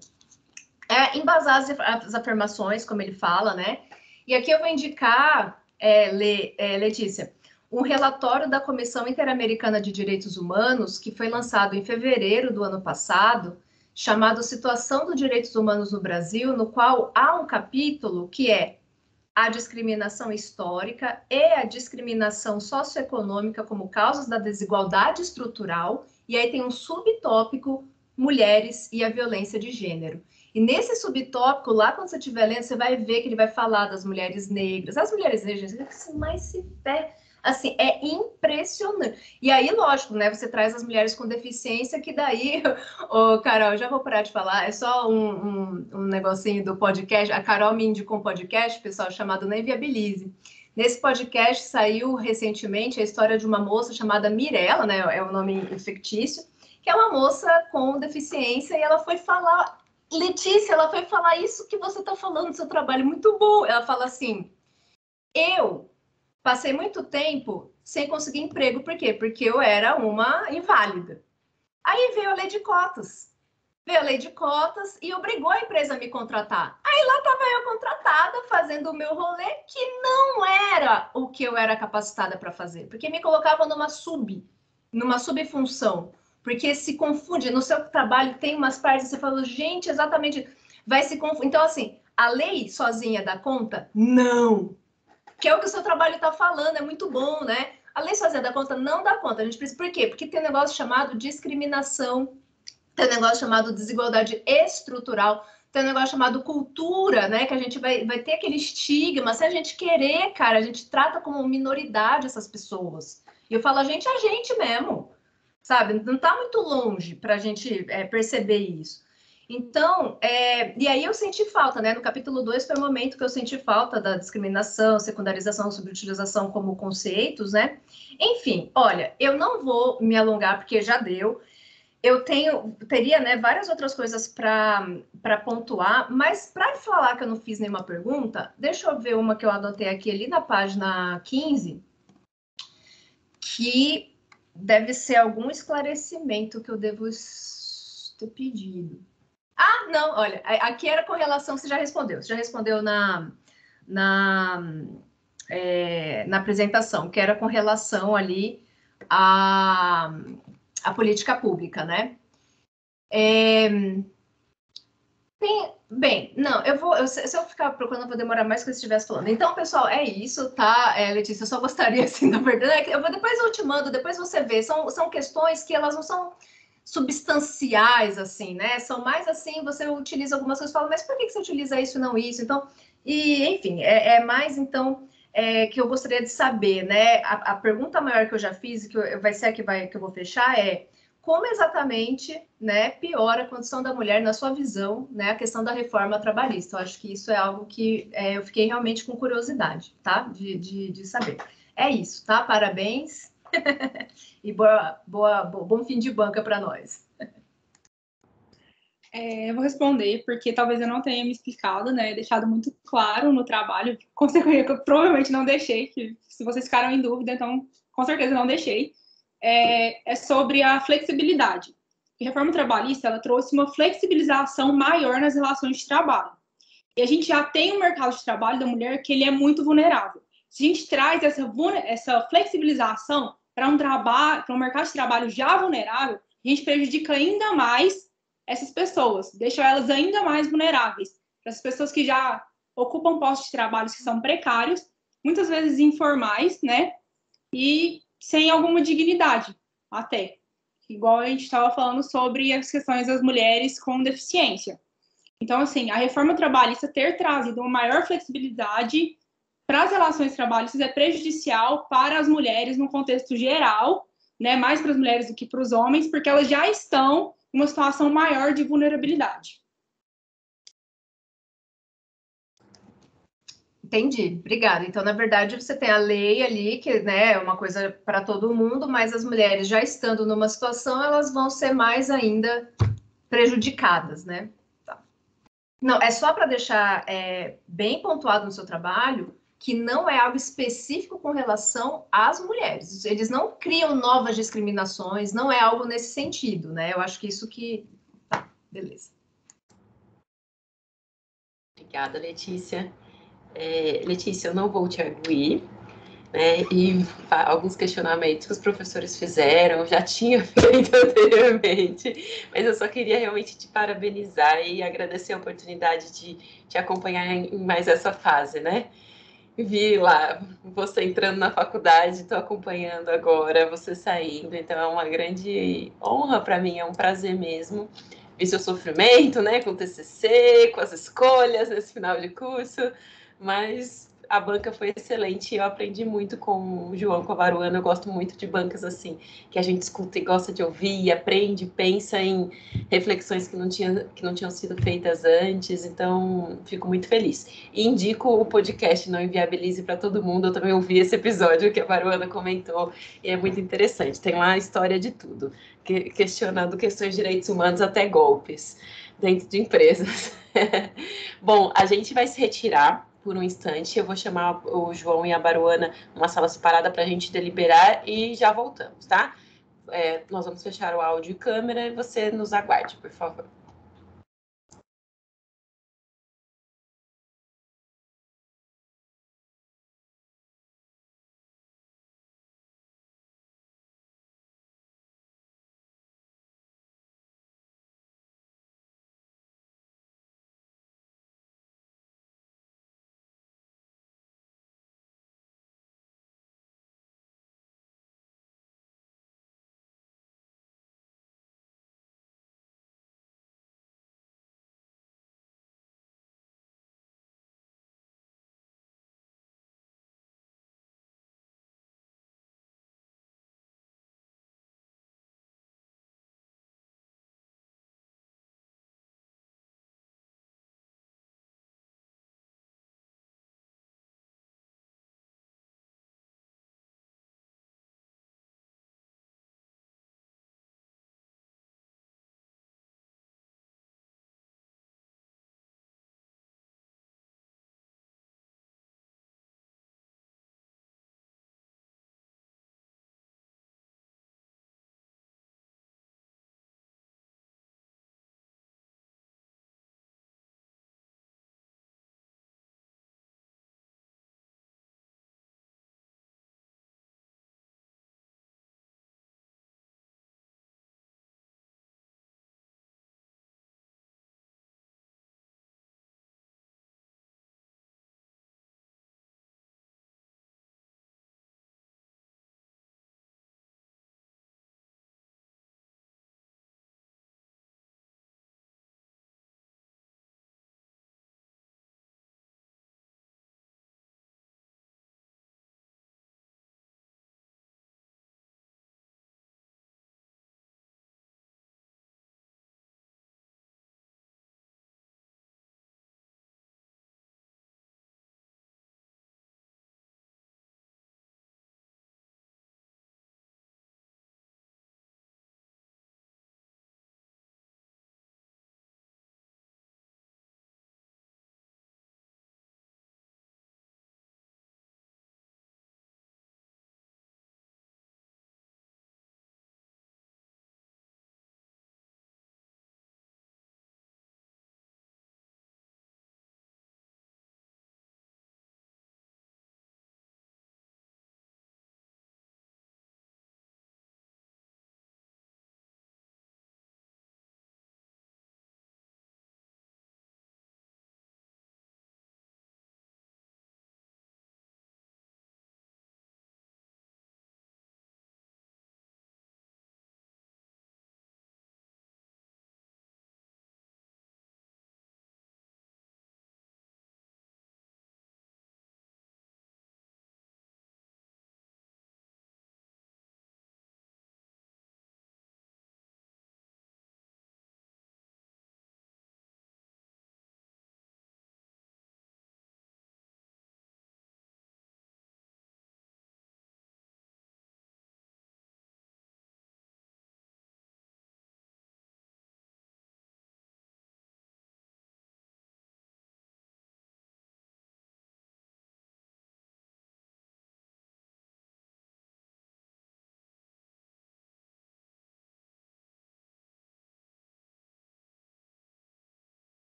é embasar as, as afirmações, como ele fala, né? E aqui eu vou indicar, é, Le, é, Letícia, um relatório da Comissão Interamericana de Direitos Humanos, que foi lançado em fevereiro do ano passado, chamado Situação dos Direitos Humanos no Brasil, no qual há um capítulo que é a discriminação histórica e a discriminação socioeconômica como causas da desigualdade estrutural, e aí tem um subtópico, mulheres e a violência de gênero. E nesse subtópico, lá quando você estiver lendo, você vai ver que ele vai falar das mulheres negras. As mulheres negras, assim, mais se pé, assim, é impressionante. E aí, lógico, né, você traz as mulheres com deficiência, que daí, ô, Carol, já vou parar de falar, é só um, um, um negocinho do podcast, a Carol me indicou um podcast, pessoal, chamado Nem Viabilize. Nesse podcast saiu recentemente a história de uma moça chamada Mirella, né, é o nome fictício, que é uma moça com deficiência, e ela foi falar, Letícia, ela foi falar isso que você está falando do seu trabalho, muito bom. Ela fala assim, eu passei muito tempo sem conseguir emprego, por quê? Porque eu era uma inválida. Aí veio a lei de cotas, veio a lei de cotas e obrigou a empresa a me contratar. Aí lá estava eu contratada, fazendo o meu rolê, que não era o que eu era capacitada para fazer, porque me colocavam numa sub, numa subfunção, porque se confunde, no seu trabalho tem umas partes, você fala, gente, exatamente, vai se confundir. Então, assim, a lei sozinha dá conta? Não. Que é o que o seu trabalho está falando, é muito bom, né? A lei sozinha dá conta? Não dá conta. A gente precisa, por quê? Porque tem um negócio chamado discriminação, tem um negócio chamado desigualdade estrutural, tem um negócio chamado cultura, né? Que a gente vai, vai ter aquele estigma. Se a gente querer, cara, a gente trata como minoridade essas pessoas. E eu falo, a gente é a gente mesmo, sabe? Não está muito longe para a gente é, perceber isso. Então, é, e aí eu senti falta, né? No capítulo dois foi o momento que eu senti falta da discriminação, secundarização, subutilização como conceitos, né? Enfim, olha, eu não vou me alongar porque já deu. Eu tenho, teria, né, várias outras coisas para pontuar, mas para falar que eu não fiz nenhuma pergunta, deixa eu ver uma que eu anotei aqui ali na página quinze, que deve ser algum esclarecimento que eu devo ter pedido. Ah, não, olha, aqui era com relação, você já respondeu, você já respondeu na, na, é, na apresentação, que era com relação ali à, à política pública, né? É, tem, bem, não, eu vou, eu, se eu ficar procurando, eu vou demorar mais que eu estivesse falando. Então, pessoal, é isso, tá, é, Letícia? Eu só gostaria, assim, na verdade, eu vou, depois eu te mando, depois você vê, são, são questões que elas não são substanciais, assim, né? São mais assim, você utiliza algumas coisas e fala, mas por que você utiliza isso e não isso? Então, e, enfim, é, é mais, então, é, que eu gostaria de saber, né? A, a pergunta maior que eu já fiz, que eu, vai ser a que, vai, que eu vou fechar, é como exatamente, né, piora a condição da mulher na sua visão, né, a questão da reforma trabalhista. Eu acho que isso é algo que é, eu fiquei realmente com curiosidade, tá? De, de, de saber. É isso, tá? Parabéns. E boa, boa, bom fim de banca para nós. É, eu vou responder, porque talvez eu não tenha me explicado, né? Deixado muito claro no trabalho, consequência que eu provavelmente não deixei, que se vocês ficaram em dúvida, então com certeza não deixei. É, é sobre a flexibilidade. A reforma trabalhista, ela trouxe uma flexibilização maior nas relações de trabalho. E a gente já tem um mercado de trabalho da mulher que ele é muito vulnerável. Se a gente traz essa, essa flexibilização para um trabalho, para um mercado de trabalho já vulnerável, a gente prejudica ainda mais essas pessoas, deixa elas ainda mais vulneráveis. Para as pessoas que já ocupam postos de trabalho que são precários, muitas vezes informais, né? E sem alguma dignidade, até. Igual a gente estava falando sobre as questões das mulheres com deficiência. Então, assim, a reforma trabalhista ter trazido uma maior flexibilidade para as relações trabalhistas é prejudicial para as mulheres no contexto geral, né, mais para as mulheres do que para os homens, porque elas já estão em uma situação maior de vulnerabilidade. Entendi, obrigada. Então, na verdade, você tem a lei ali, que, né, é uma coisa para todo mundo, mas as mulheres já estando numa situação, elas vão ser mais ainda prejudicadas, né? Tá. Não, é só para deixar é, bem pontuado no seu trabalho que não é algo específico com relação às mulheres. Eles não criam novas discriminações, não é algo nesse sentido, né? Eu acho que isso que... Tá, beleza. Obrigada, Letícia. É, Letícia, eu não vou te arguir, né? E alguns questionamentos que os professores fizeram, eu já tinha feito anteriormente, mas eu só queria realmente te parabenizar e agradecer a oportunidade de te acompanhar em mais essa fase, né? Vi lá você entrando na faculdade, estou acompanhando agora você saindo, então é uma grande honra para mim, é um prazer mesmo. Vi seu sofrimento, né, com o T C C, com as escolhas nesse final de curso, mas a banca foi excelente e eu aprendi muito com o João, com a Baruana. Eu gosto muito de bancas assim, que a gente escuta e gosta de ouvir, aprende, pensa em reflexões que não, tinha, que não tinham sido feitas antes, então fico muito feliz. E indico o podcast Não Inviabilize para todo mundo. Eu também ouvi esse episódio que a Baruana comentou e é muito interessante. Tem lá a história de tudo, que, questionando questões de direitos humanos até golpes dentro de empresas. Bom, a gente vai se retirar por um instante. Eu vou chamar o João e a Baruana numa sala separada para a gente deliberar e já voltamos, tá? É, nós vamos fechar o áudio e câmera e você nos aguarde, por favor.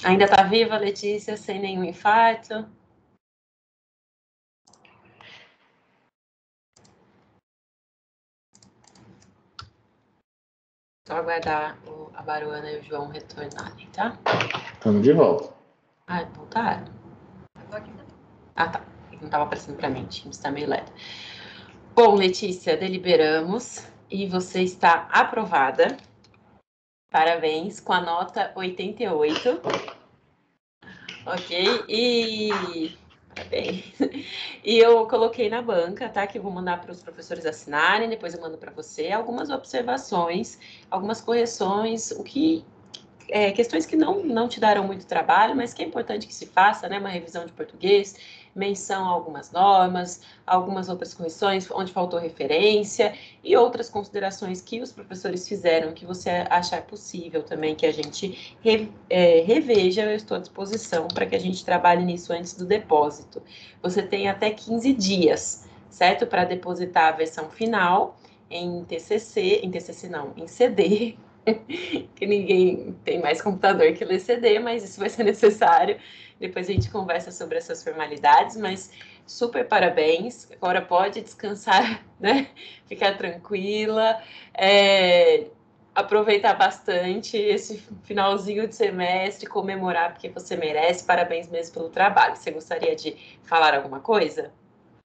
Ainda está viva, Letícia, sem nenhum infarto? Só aguardar o, a Baruana e o João retornarem, tá? Estamos de volta. Ah, voltaram? Ah, tá. Não estava aparecendo para mim, o time está meio lento. Bom, Letícia, deliberamos e você está aprovada. Parabéns, com a nota oitenta e oito. Ok? E... Parabéns. E eu coloquei na banca, tá? Que eu vou mandar para os professores assinarem, depois eu mando para você algumas observações, algumas correções, o que... É, questões que não, não te darão muito trabalho, mas que é importante que se faça, né? Uma revisão de português, menção a algumas normas, algumas outras correções, onde faltou referência, e outras considerações que os professores fizeram, que você achar possível também que a gente re, é, reveja. Eu estou à disposição para que a gente trabalhe nisso antes do depósito. Você tem até quinze dias, certo? Para depositar a versão final em T C C, em T C C não, em C D, que ninguém tem mais computador que ler C D, mas isso vai ser necessário. Depois a gente conversa sobre essas formalidades, mas super parabéns. Agora pode descansar, né? Ficar tranquila, é, aproveitar bastante esse finalzinho de semestre, comemorar porque você merece. Parabéns mesmo pelo trabalho. Você gostaria de falar alguma coisa?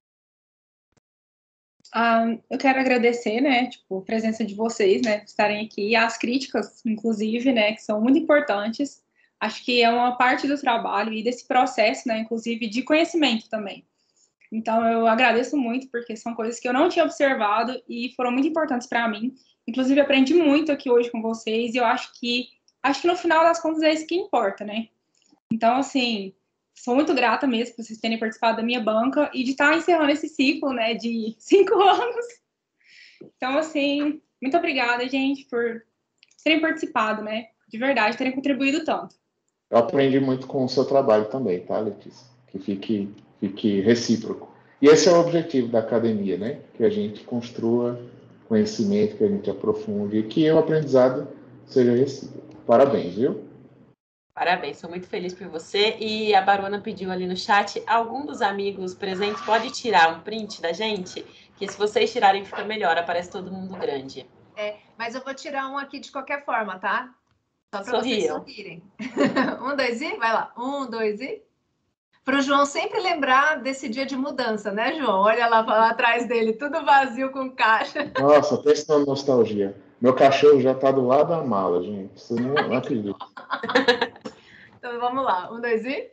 Ah, eu quero agradecer, né, tipo, a presença de vocês, né, por estarem aqui, as críticas, inclusive, né, que são muito importantes. Acho que é uma parte do trabalho e desse processo, né, inclusive de conhecimento também. Então, eu agradeço muito, porque são coisas que eu não tinha observado e foram muito importantes para mim. Inclusive, aprendi muito aqui hoje com vocês e eu acho que, acho que no final das contas é isso que importa, né? Então, assim, sou muito grata mesmo por vocês terem participado da minha banca e de estar encerrando esse ciclo, né, de cinco anos. Então, assim, muito obrigada, gente, por terem participado, né? De verdade, terem contribuído tanto. Eu aprendi muito com o seu trabalho também, tá, Letícia? Que fique, fique recíproco. E esse é o objetivo da academia, né? Que a gente construa conhecimento, que a gente aprofunde e que o aprendizado seja recíproco. Parabéns, viu? Parabéns, sou muito feliz por você. E a Baruana pediu ali no chat, algum dos amigos presentes pode tirar um print da gente? Que se vocês tirarem fica melhor, aparece todo mundo grande. É, mas eu vou tirar um aqui de qualquer forma, tá? Só para vocês Sorriam. sorrirem. Um, dois e? Vai lá. Um, dois e? Para o João sempre lembrar desse dia de mudança, né, João? Olha lá, lá atrás dele, tudo vazio com caixa. Nossa, pensa na nostalgia. Meu cachorro já está do lado da mala, gente. Você não, não acredita. Então vamos lá. Um, dois e?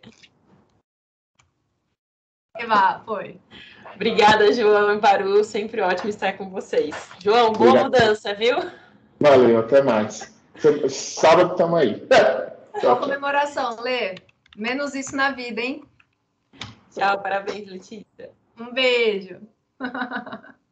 E vá, foi. Obrigada, João e Baru. Sempre ótimo estar com vocês. João, boa Obrigado. Mudança, viu? Valeu, até mais. Sábado estamos aí. Boa comemoração, Lê. Menos isso na vida, hein? Tchau, parabéns, Letícia. Um beijo.